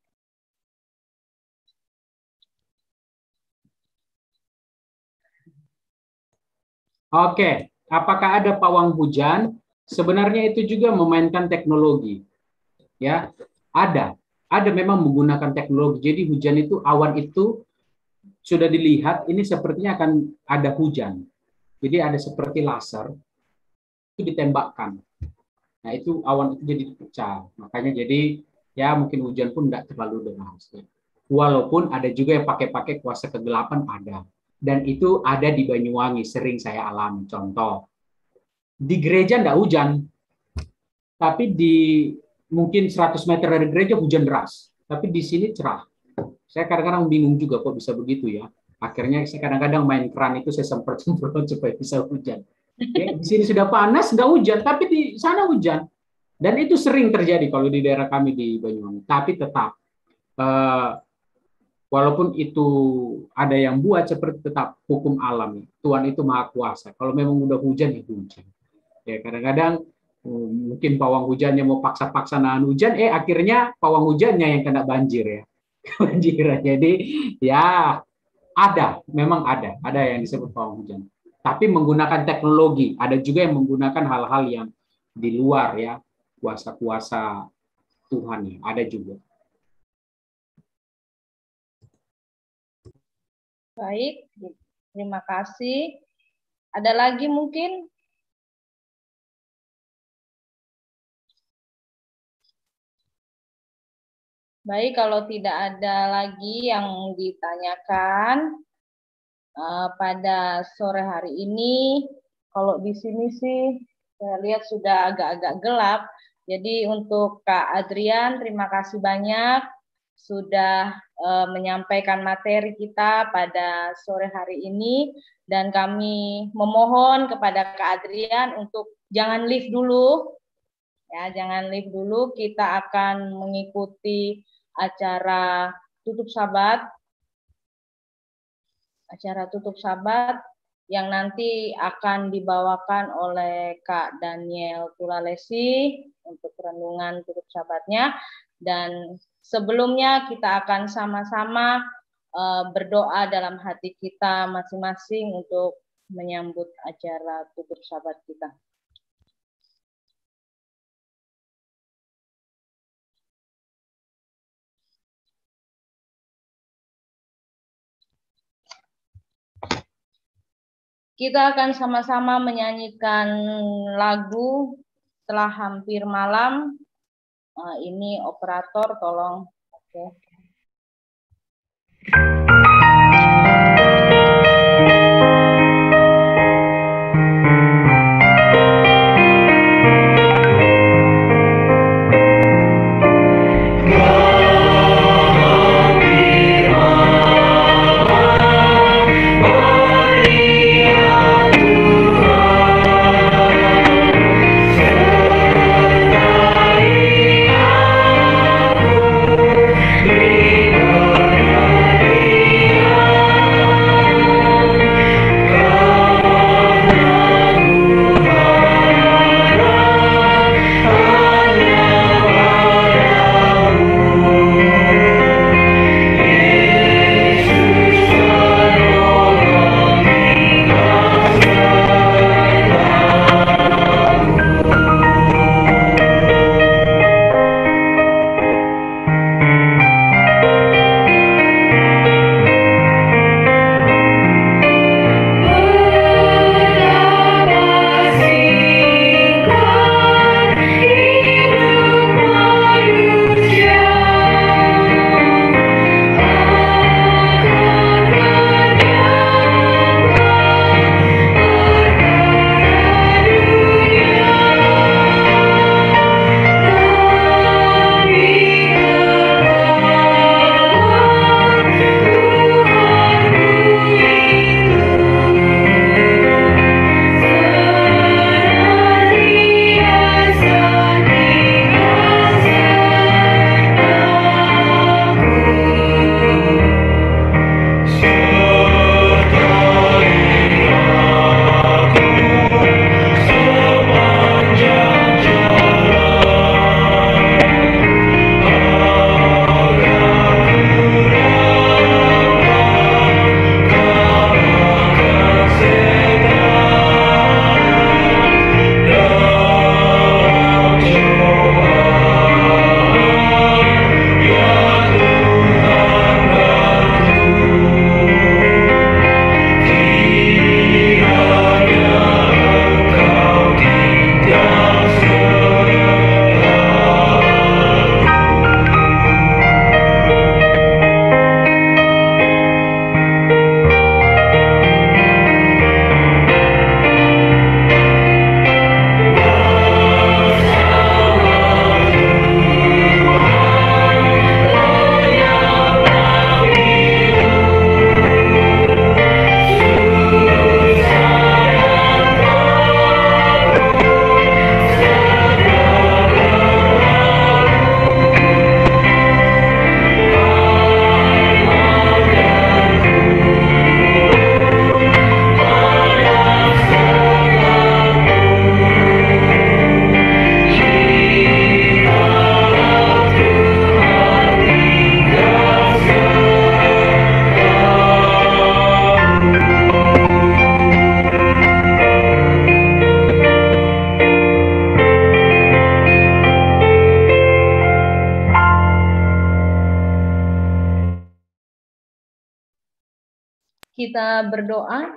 Oke, apakah ada pawang hujan? Sebenarnya itu juga memainkan teknologi. Ya, ada. Ada memang menggunakan teknologi. Jadi hujan itu, awan itu sudah dilihat ini sepertinya akan ada hujan. Jadi ada seperti laser itu ditembakkan. Nah, itu awan itu jadi pecah. Makanya jadi ya mungkin hujan pun tidak terlalu deras. Walaupun ada juga yang pakai-pakai kuasa kegelapan ada. Dan itu ada di Banyuwangi, sering saya alami. Contoh, di gereja tidak hujan, tapi di mungkin seratus meter dari gereja hujan deras. Tapi di sini cerah. Saya kadang-kadang bingung juga kok bisa begitu ya. Akhirnya saya kadang-kadang main keran itu saya semprot-semprot supaya bisa hujan. Ya, di sini sudah panas, nggak hujan, tapi di sana hujan. Dan itu sering terjadi kalau di daerah kami di Banyuwangi. Tapi tetap, uh, walaupun itu ada yang buat seperti tetap hukum alam. Tuhan itu maha kuasa. Kalau memang udah hujan, ya hujan. Ya kadang-kadang mungkin pawang hujannya mau paksa-paksa nahan hujan, eh akhirnya pawang hujannya yang kena banjir ya. Banjir. Jadi ya ada, memang ada, ada yang disebut pawang hujan. Tapi menggunakan teknologi, ada juga yang menggunakan hal-hal yang di luar ya, kuasa-kuasa Tuhan ya, ada juga. Baik, terima kasih. Ada lagi mungkin? Baik, kalau tidak ada lagi yang ditanyakan uh, pada sore hari ini, kalau di sini sih saya lihat sudah agak-agak gelap. Jadi untuk Kak Adrian, terima kasih banyak sudah uh, menyampaikan materi kita pada sore hari ini, dan kami memohon kepada Kak Adrian untuk jangan leave dulu, ya, jangan leave dulu. Kita akan mengikuti acara tutup sabat, acara tutup sabat yang nanti akan dibawakan oleh Kak Daniel Tulalesi untuk renungan tutup sabatnya. Dan sebelumnya kita akan sama-sama uh, berdoa dalam hati kita masing-masing untuk menyambut acara tutup sabat kita. Kita akan sama-sama menyanyikan lagu Telah Hampir Malam. Uh, ini operator tolong. Oke. Okay. Kita berdoa.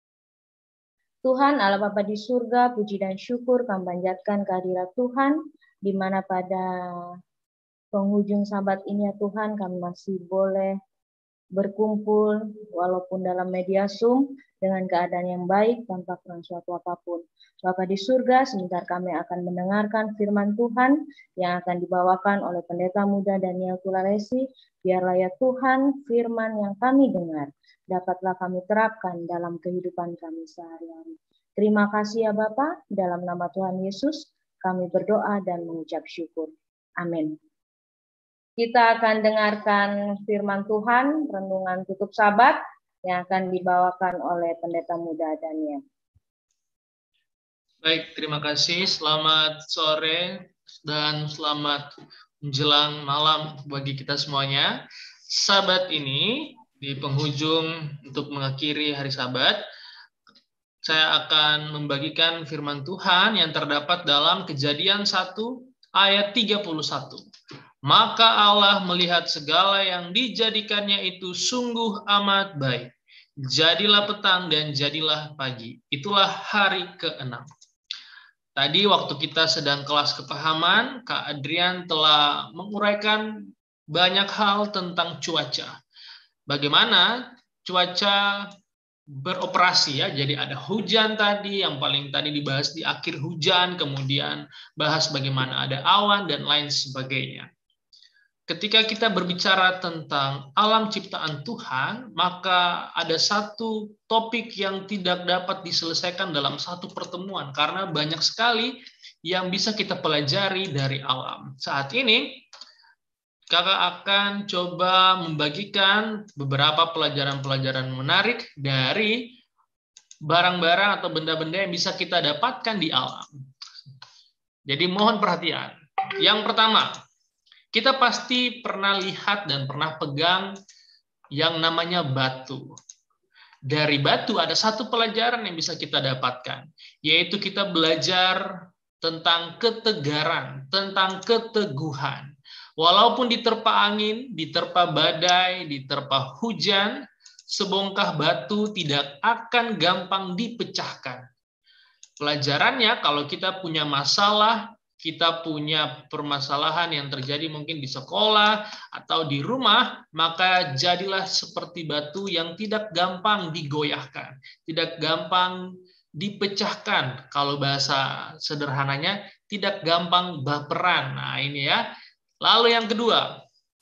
Tuhan Allah Bapa di surga, puji dan syukur kami panjatkan kehadirat Tuhan, di mana pada penghujung sabat ini ya Tuhan kami masih boleh berkumpul walaupun dalam media Zoom dengan keadaan yang baik tanpa kurang suatu apapun. Bapa di surga, sebentar kami akan mendengarkan firman Tuhan yang akan dibawakan oleh Pendeta Muda Daniel Tularesi. Biarlah ya Tuhan, firman yang kami dengar dapatlah kami terapkan dalam kehidupan kami sehari-hari. Terima kasih ya Bapa, dalam nama Tuhan Yesus kami berdoa dan mengucap syukur. Amin. Kita akan dengarkan firman Tuhan, renungan tutup Sabat yang akan dibawakan oleh Pendeta Muda Daniel. Baik, terima kasih. Selamat sore dan selamat menjelang malam bagi kita semuanya. Sabat ini di penghujung untuk mengakhiri hari Sabat, saya akan membagikan firman Tuhan yang terdapat dalam Kejadian satu ayat tiga puluh satu. Maka Allah melihat segala yang dijadikannya itu sungguh amat baik. Jadilah petang dan jadilah pagi. Itulah hari keenam. Tadi waktu kita sedang kelas kepahaman, Kak Adrian telah menguraikan banyak hal tentang cuaca. Bagaimana cuaca beroperasi ya. Jadi ada hujan tadi, yang paling tadi dibahas di akhir hujan, kemudian bahas bagaimana ada awan dan lain sebagainya. Ketika kita berbicara tentang alam ciptaan Tuhan, maka ada satu topik yang tidak dapat diselesaikan dalam satu pertemuan, karena banyak sekali yang bisa kita pelajari dari alam. Saat ini, Kakak akan coba membagikan beberapa pelajaran-pelajaran menarik dari barang-barang atau benda-benda yang bisa kita dapatkan di alam. Jadi mohon perhatian. Yang pertama, kita pasti pernah lihat dan pernah pegang yang namanya batu. Dari batu ada satu pelajaran yang bisa kita dapatkan, yaitu kita belajar tentang ketegaran, tentang keteguhan. Walaupun diterpa angin, diterpa badai, diterpa hujan, sebongkah batu tidak akan gampang dipecahkan. Pelajarannya, kalau kita punya masalah, kita punya permasalahan yang terjadi mungkin di sekolah atau di rumah, maka jadilah seperti batu yang tidak gampang digoyahkan, tidak gampang dipecahkan. Kalau bahasa sederhananya, tidak gampang baperan. Nah ini ya. Lalu yang kedua,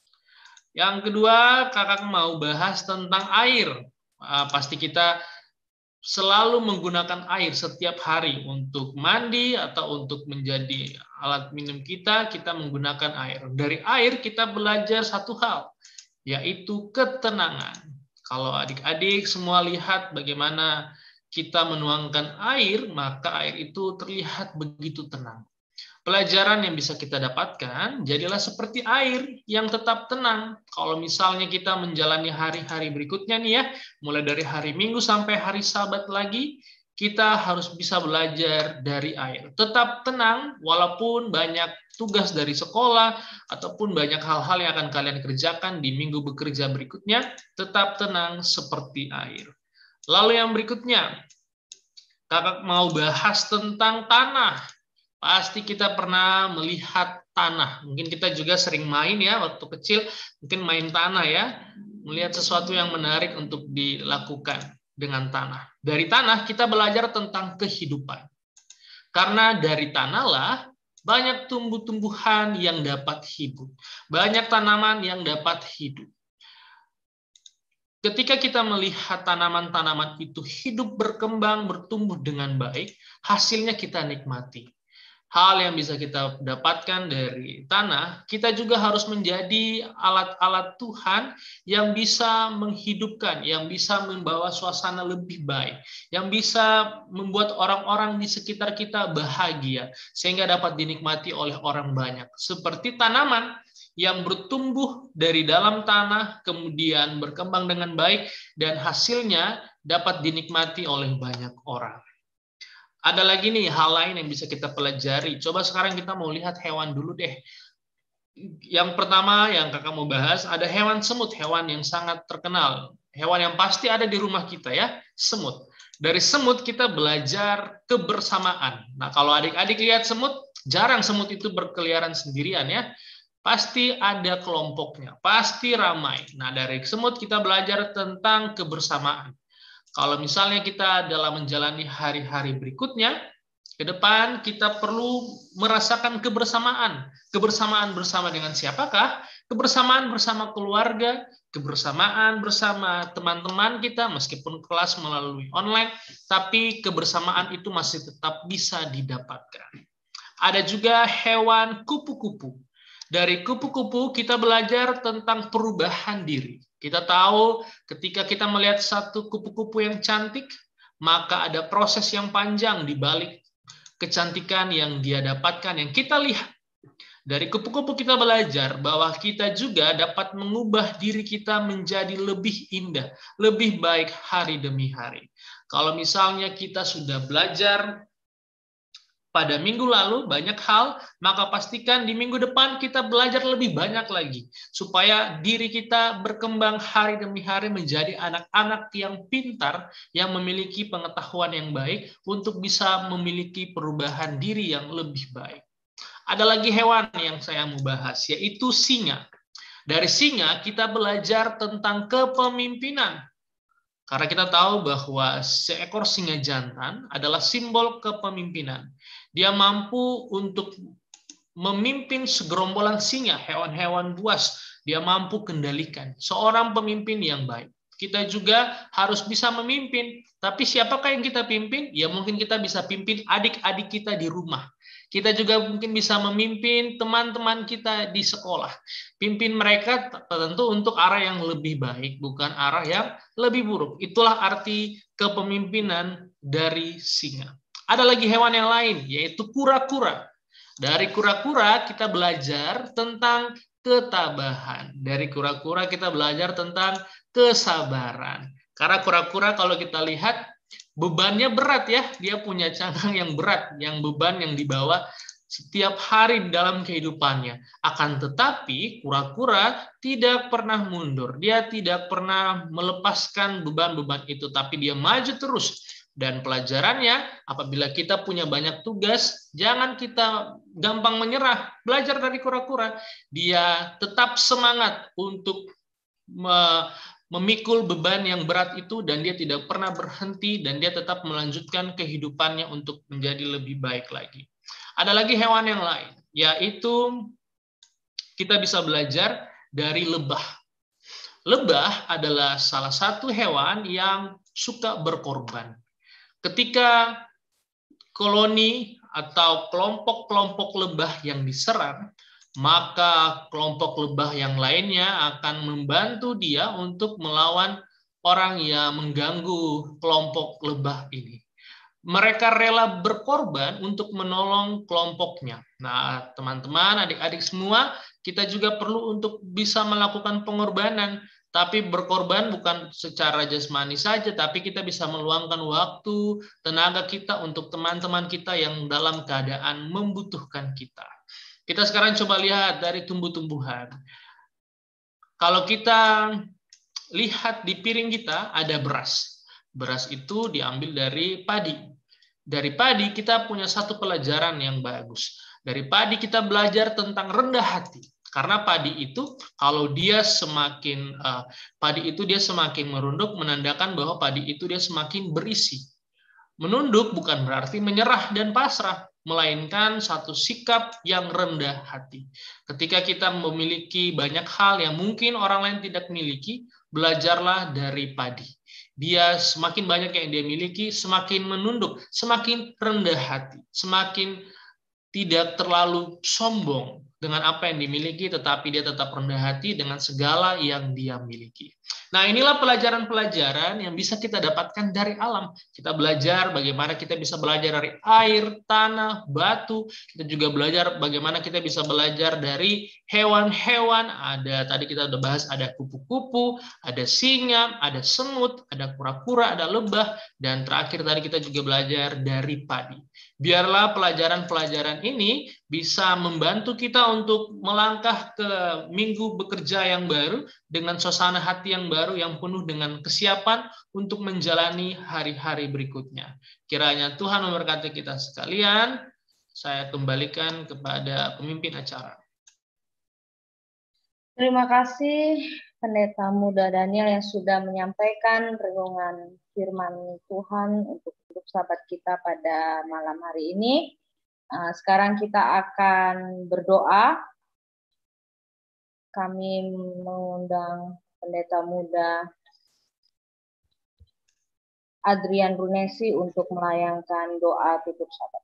yang kedua kakak mau bahas tentang air. Nah, pasti kita selalu menggunakan air setiap hari untuk mandi atau untuk menjadi alat minum kita, kita menggunakan air. Dari air kita belajar satu hal, yaitu ketenangan. Kalau adik-adik semua lihat bagaimana kita menuangkan air, maka air itu terlihat begitu tenang. Pelajaran yang bisa kita dapatkan, jadilah seperti air yang tetap tenang. Kalau misalnya kita menjalani hari-hari berikutnya nih ya, mulai dari hari Minggu sampai hari Sabat lagi, kita harus bisa belajar dari air. Tetap tenang, walaupun banyak tugas dari sekolah, ataupun banyak hal-hal yang akan kalian kerjakan di minggu bekerja berikutnya, tetap tenang seperti air. Lalu yang berikutnya, kakak mau bahas tentang tanah. Pasti kita pernah melihat tanah. Mungkin kita juga sering main ya, waktu kecil mungkin main tanah ya. Melihat sesuatu yang menarik untuk dilakukan dengan tanah. Dari tanah kita belajar tentang kehidupan. Karena dari tanahlah banyak tumbuh-tumbuhan yang dapat hidup. Banyak tanaman yang dapat hidup. Ketika kita melihat tanaman-tanaman itu hidup, berkembang, bertumbuh dengan baik, hasilnya kita nikmati. Hal yang bisa kita dapatkan dari tanah, kita juga harus menjadi alat-alat Tuhan yang bisa menghidupkan, yang bisa membawa suasana lebih baik, yang bisa membuat orang-orang di sekitar kita bahagia, sehingga dapat dinikmati oleh orang banyak. Seperti tanaman yang bertumbuh dari dalam tanah, kemudian berkembang dengan baik, dan hasilnya dapat dinikmati oleh banyak orang. Ada lagi nih hal lain yang bisa kita pelajari. Coba sekarang kita mau lihat hewan dulu deh. Yang pertama yang kakak mau bahas, ada hewan semut, hewan yang sangat terkenal. Hewan yang pasti ada di rumah kita ya, semut. Dari semut kita belajar kebersamaan. Nah kalau adik-adik lihat semut, jarang semut itu berkeliaran sendirian ya. pasti ada kelompoknya, pasti ramai. Nah, dari semut kita belajar tentang kebersamaan. Kalau misalnya kita dalam menjalani hari-hari berikutnya, ke depan kita perlu merasakan kebersamaan. Kebersamaan bersama dengan siapakah? Kebersamaan bersama keluarga, kebersamaan bersama teman-teman kita, meskipun kelas melalui online, tapi kebersamaan itu masih tetap bisa didapatkan. Ada juga hewan kupu-kupu. Dari kupu-kupu kita belajar tentang perubahan diri. Kita tahu ketika kita melihat satu kupu-kupu yang cantik, maka ada proses yang panjang di balik kecantikan yang dia dapatkan, yang kita lihat. Dari kupu-kupu kita belajar bahwa kita juga dapat mengubah diri kita menjadi lebih indah, lebih baik hari demi hari. Kalau misalnya kita sudah belajar pada minggu lalu banyak hal, maka pastikan di minggu depan kita belajar lebih banyak lagi, supaya diri kita berkembang hari demi hari menjadi anak-anak yang pintar, yang memiliki pengetahuan yang baik untuk bisa memiliki perubahan diri yang lebih baik. Ada lagi hewan yang saya mau bahas, yaitu singa. Dari singa kita belajar tentang kepemimpinan. Karena kita tahu bahwa seekor singa jantan adalah simbol kepemimpinan. Dia mampu untuk memimpin segerombolan singa, hewan-hewan buas. Dia mampu kendalikan. Seorang pemimpin yang baik. Kita juga harus bisa memimpin. Tapi siapakah yang kita pimpin? Ya mungkin kita bisa pimpin adik-adik kita di rumah. Kita juga mungkin bisa memimpin teman-teman kita di sekolah. Pimpin mereka tentu untuk arah yang lebih baik, bukan arah yang lebih buruk. Itulah arti kepemimpinan dari singa. Ada lagi hewan yang lain, yaitu kura-kura. Dari kura-kura kita belajar tentang ketabahan. Dari kura-kura kita belajar tentang kesabaran. Karena kura-kura kalau kita lihat, bebannya berat ya, dia punya cangkang yang berat, yang beban yang dibawa setiap hari dalam kehidupannya. Akan tetapi kura-kura tidak pernah mundur, dia tidak pernah melepaskan beban-beban itu, tapi dia maju terus. Dan pelajarannya, apabila kita punya banyak tugas, jangan kita gampang menyerah. Belajar dari kura-kura, dia tetap semangat untuk me memikul beban yang berat itu, dan dia tidak pernah berhenti, dan dia tetap melanjutkan kehidupannya untuk menjadi lebih baik lagi. Ada lagi hewan yang lain, yaitu kita bisa belajar dari lebah. Lebah adalah salah satu hewan yang suka berkorban. Ketika koloni atau kelompok-kelompok lebah yang diserang, maka kelompok lebah yang lainnya akan membantu dia untuk melawan orang yang mengganggu kelompok lebah ini. Mereka rela berkorban untuk menolong kelompoknya. Nah, teman-teman, adik-adik semua, kita juga perlu untuk bisa melakukan pengorbanan. Tapi berkorban bukan secara jasmani saja, tapi kita bisa meluangkan waktu, tenaga kita untuk teman-teman kita yang dalam keadaan membutuhkan kita. Kita sekarang coba lihat dari tumbuh-tumbuhan. Kalau kita lihat di piring kita ada beras. Beras itu diambil dari padi. Dari padi kita punya satu pelajaran yang bagus. Dari padi kita belajar tentang rendah hati. Karena padi itu kalau dia semakin uh, padi itu dia semakin merunduk, menandakan bahwa padi itu dia semakin berisi. Menunduk bukan berarti menyerah dan pasrah, melainkan satu sikap yang rendah hati. Ketika kita memiliki banyak hal yang mungkin orang lain tidak miliki, belajarlah dari padi. Dia semakin banyak yang dia miliki, semakin menunduk, semakin rendah hati, semakin tidak terlalu sombong dengan apa yang dimiliki, tetapi dia tetap rendah hati dengan segala yang dia miliki. Nah, inilah pelajaran-pelajaran yang bisa kita dapatkan dari alam. Kita belajar bagaimana kita bisa belajar dari air, tanah, batu. Kita juga belajar bagaimana kita bisa belajar dari hewan-hewan. Ada tadi kita udah bahas, ada kupu-kupu, ada singa, ada semut, ada kura-kura, ada lebah, dan terakhir tadi kita juga belajar dari padi. Biarlah pelajaran-pelajaran ini bisa membantu kita untuk melangkah ke minggu bekerja yang baru dengan suasana hati yang baru yang penuh dengan kesiapan untuk menjalani hari-hari berikutnya. Kiranya Tuhan memberkati kita sekalian. Saya kembalikan kepada pemimpin acara. Terima kasih Pendeta Muda Daniel yang sudah menyampaikan renungan firman Tuhan untuk untuk sahabat kita pada malam hari ini. Uh, sekarang kita akan berdoa. Kami mengundang Pendeta Muda Adrian Runesi untuk melayangkan doa tutup sahabat.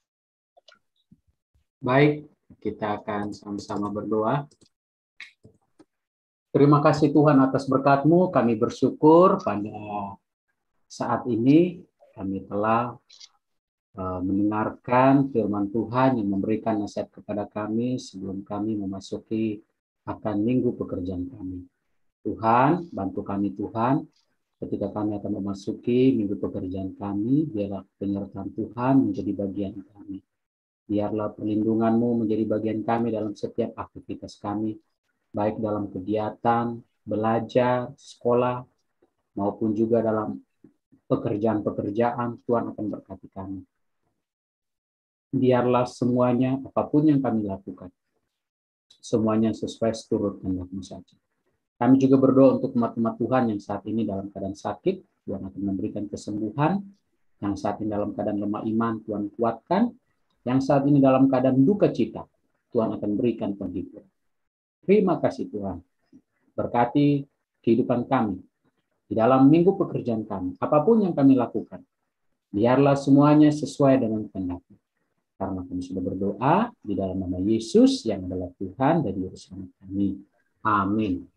Baik, kita akan sama-sama berdoa. Terima kasih Tuhan atas berkat-Mu. Kami bersyukur pada saat ini kami telah uh, mendengarkan firman Tuhan yang memberikan nasihat kepada kami sebelum kami memasuki akan minggu pekerjaan kami. Tuhan, bantu kami Tuhan, ketika kami akan memasuki minggu pekerjaan kami, biarlah penyertaan Tuhan menjadi bagian kami. Biarlah perlindungan-Mu menjadi bagian kami dalam setiap aktivitas kami, baik dalam kegiatan, belajar, sekolah, maupun juga dalam pekerjaan-pekerjaan. Tuhan akan berkati kami. Biarlah semuanya, apapun yang kami lakukan, semuanya sesuai seturut kehendak-Mu saja. Kami juga berdoa untuk umat-umat Tuhan yang saat ini dalam keadaan sakit. Tuhan akan memberikan kesembuhan. Yang saat ini dalam keadaan lemah iman, Tuhan kuatkan. Yang saat ini dalam keadaan duka cita, Tuhan akan berikan penghibur. Terima kasih Tuhan. Berkati kehidupan kami. Di dalam minggu pekerjaan kami. Apapun yang kami lakukan. Biarlah semuanya sesuai dengan kehendak-Mu. Karena kami sudah berdoa di dalam nama Yesus yang adalah Tuhan dan Juru Selamat kami. Amin.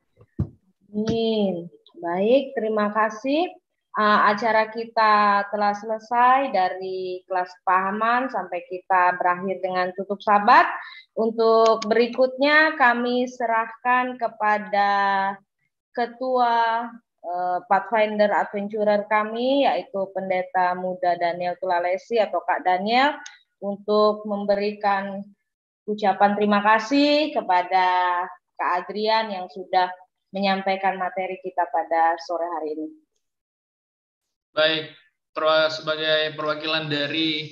Amin. Baik, terima kasih. Uh, acara kita telah selesai dari kelas pahaman sampai kita berakhir dengan tutup sabat. Untuk berikutnya kami serahkan kepada Ketua uh, Pathfinder Adventurer kami, yaitu Pendeta Muda Daniel Tulalesi atau Kak Daniel, untuk memberikan ucapan terima kasih kepada Kak Adrian yang sudah menyampaikan materi kita pada sore hari ini. Baik, sebagai perwakilan dari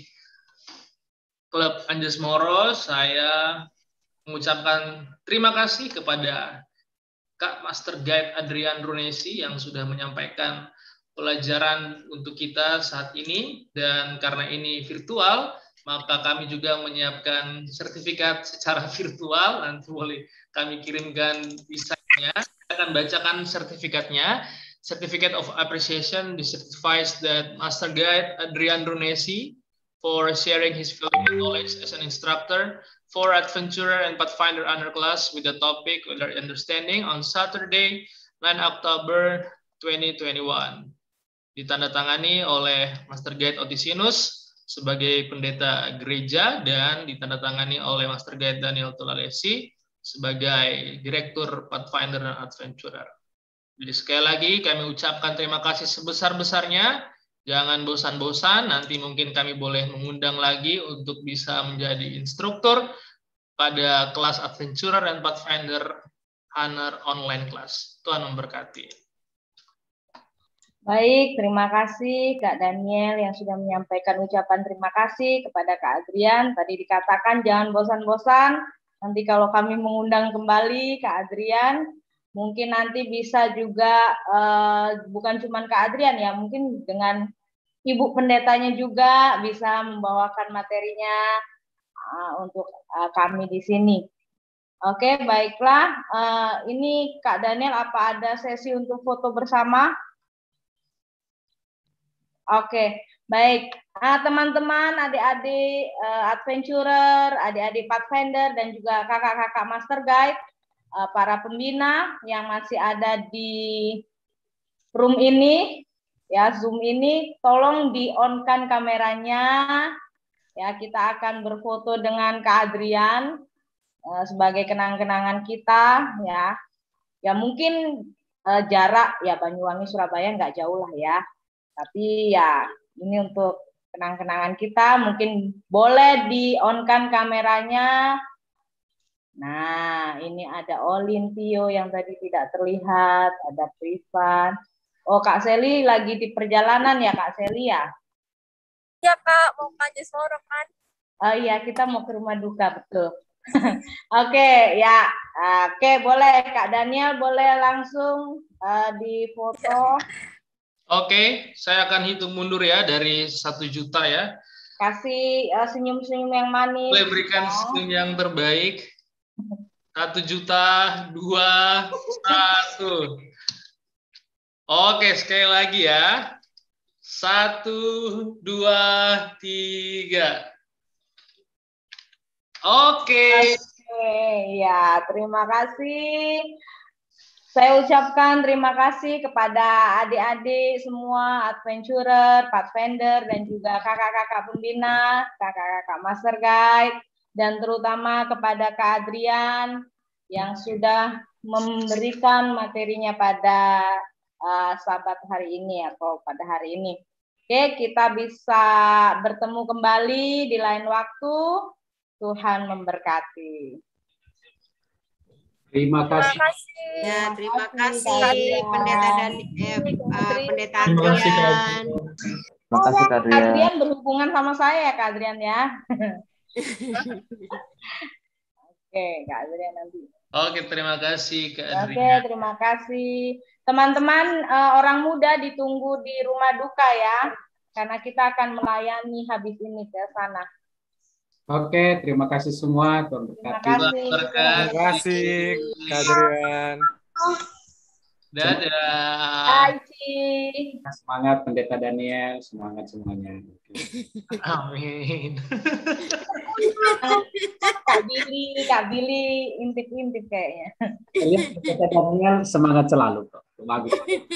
Klub Anjas Moro, saya mengucapkan terima kasih kepada Kak Master Guide Adrian Runesi yang sudah menyampaikan pelajaran untuk kita saat ini. Dan karena ini virtual, maka kami juga menyiapkan sertifikat secara virtual. Nanti boleh kami kirimkan desainnya. Kita akan bacakan sertifikatnya. Certificate of Appreciation certifies that Master Guide Adrian Runesi for sharing his feeling and knowledge as an instructor for Adventurer and Pathfinder Honor Class with the topic with our understanding on Saturday, ninth October twenty twenty-one. Ditandatangani oleh Master Guide Otisinus sebagai pendeta gereja dan ditandatangani oleh Master Guide Daniel Tulalesi sebagai Direktur Pathfinder dan Adventurer. Jadi sekali lagi kami ucapkan terima kasih sebesar-besarnya. Jangan bosan-bosan, nanti mungkin kami boleh mengundang lagi untuk bisa menjadi instruktur pada kelas Adventurer dan Pathfinder Honor Online Class. Tuhan memberkati. Baik, terima kasih Kak Daniel yang sudah menyampaikan ucapan terima kasih kepada Kak Adrian. Tadi dikatakan jangan bosan-bosan, nanti kalau kami mengundang kembali Kak Adrian, mungkin nanti bisa juga uh, bukan cuma Kak Adrian ya, mungkin dengan Ibu Pendetanya juga bisa membawakan materinya uh, untuk uh, kami di sini. Oke, baiklah. Uh, ini Kak Daniel, apa ada sesi untuk foto bersama? Oke, baik. Nah, teman-teman, adik-adik uh, Adventurer, adik-adik Pathfinder, dan juga kakak-kakak Master Guide, para pembina yang masih ada di room ini, ya Zoom ini, tolong di-on-kan kameranya, ya kita akan berfoto dengan Kak Adrian uh, sebagai kenang-kenangan kita, ya, ya mungkin uh, jarak ya Banyuwangi Surabaya nggak jauh lah ya, tapi ya ini untuk kenang-kenangan kita, mungkin boleh di-on-kan kameranya. Nah, ini ada Olin Tio yang tadi tidak terlihat, ada Privan. Oh, Kak Seli lagi di perjalanan ya, Kak Seli ya? Iya, Kak, mau ke Anjas Moro kan? Oh iya, kita mau ke rumah duka, betul. Oke, ya. Oke, boleh Kak Daniel boleh langsung uh, difoto. Oke, saya akan hitung mundur ya dari satu juta ya. Kasih uh, senyum-senyum yang manis. Boleh berikan senyum yang terbaik. Satu juta, dua, satu. Oke, sekali lagi ya. Satu, dua, tiga. Oke. Oke, ya terima kasih. Saya ucapkan terima kasih kepada adik-adik semua, adventurer, pathfinder, dan juga kakak-kakak pembina, kakak-kakak master guide, dan terutama kepada Kak Adrian yang sudah memberikan materinya pada uh, sahabat hari ini atau pada hari ini. Oke, kita bisa bertemu kembali di lain waktu. Tuhan memberkati. Terima kasih. Terima kasih. Ya, terima kasih Pendeta dan eh, uh, Pendeta Terima kasih, Kak Adrian. Terima kasih, Kak Adrian. Adrian berhubungan sama saya ya, Kak Adrian ya. Oke, Kak Adrian nanti. Oke, terima kasih Kak Adrian. Oke, terima kasih. Teman-teman, uh, orang muda ditunggu di rumah duka ya, karena kita akan melayani habis ini ke sana. Oke, terima kasih semua. Tuhan berkati. Terima kasih, Kak Adrian. Dadah. Hai, Semangat Pendeta Daniel, semangat semuanya. Amin. Kak Billy, Kak Billy, intip-intip kayaknya. Lihat Pendeta Daniel semangat selalu kok. Bagus.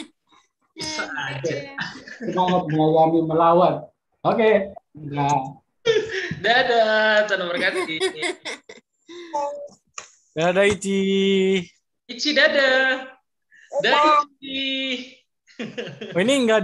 Semangat melayani melawan. Oke. Nah. Dadah, Tuhan memberkati. Dadah Ici. Ici dadah. Dadah Ici. Oh, ini enggak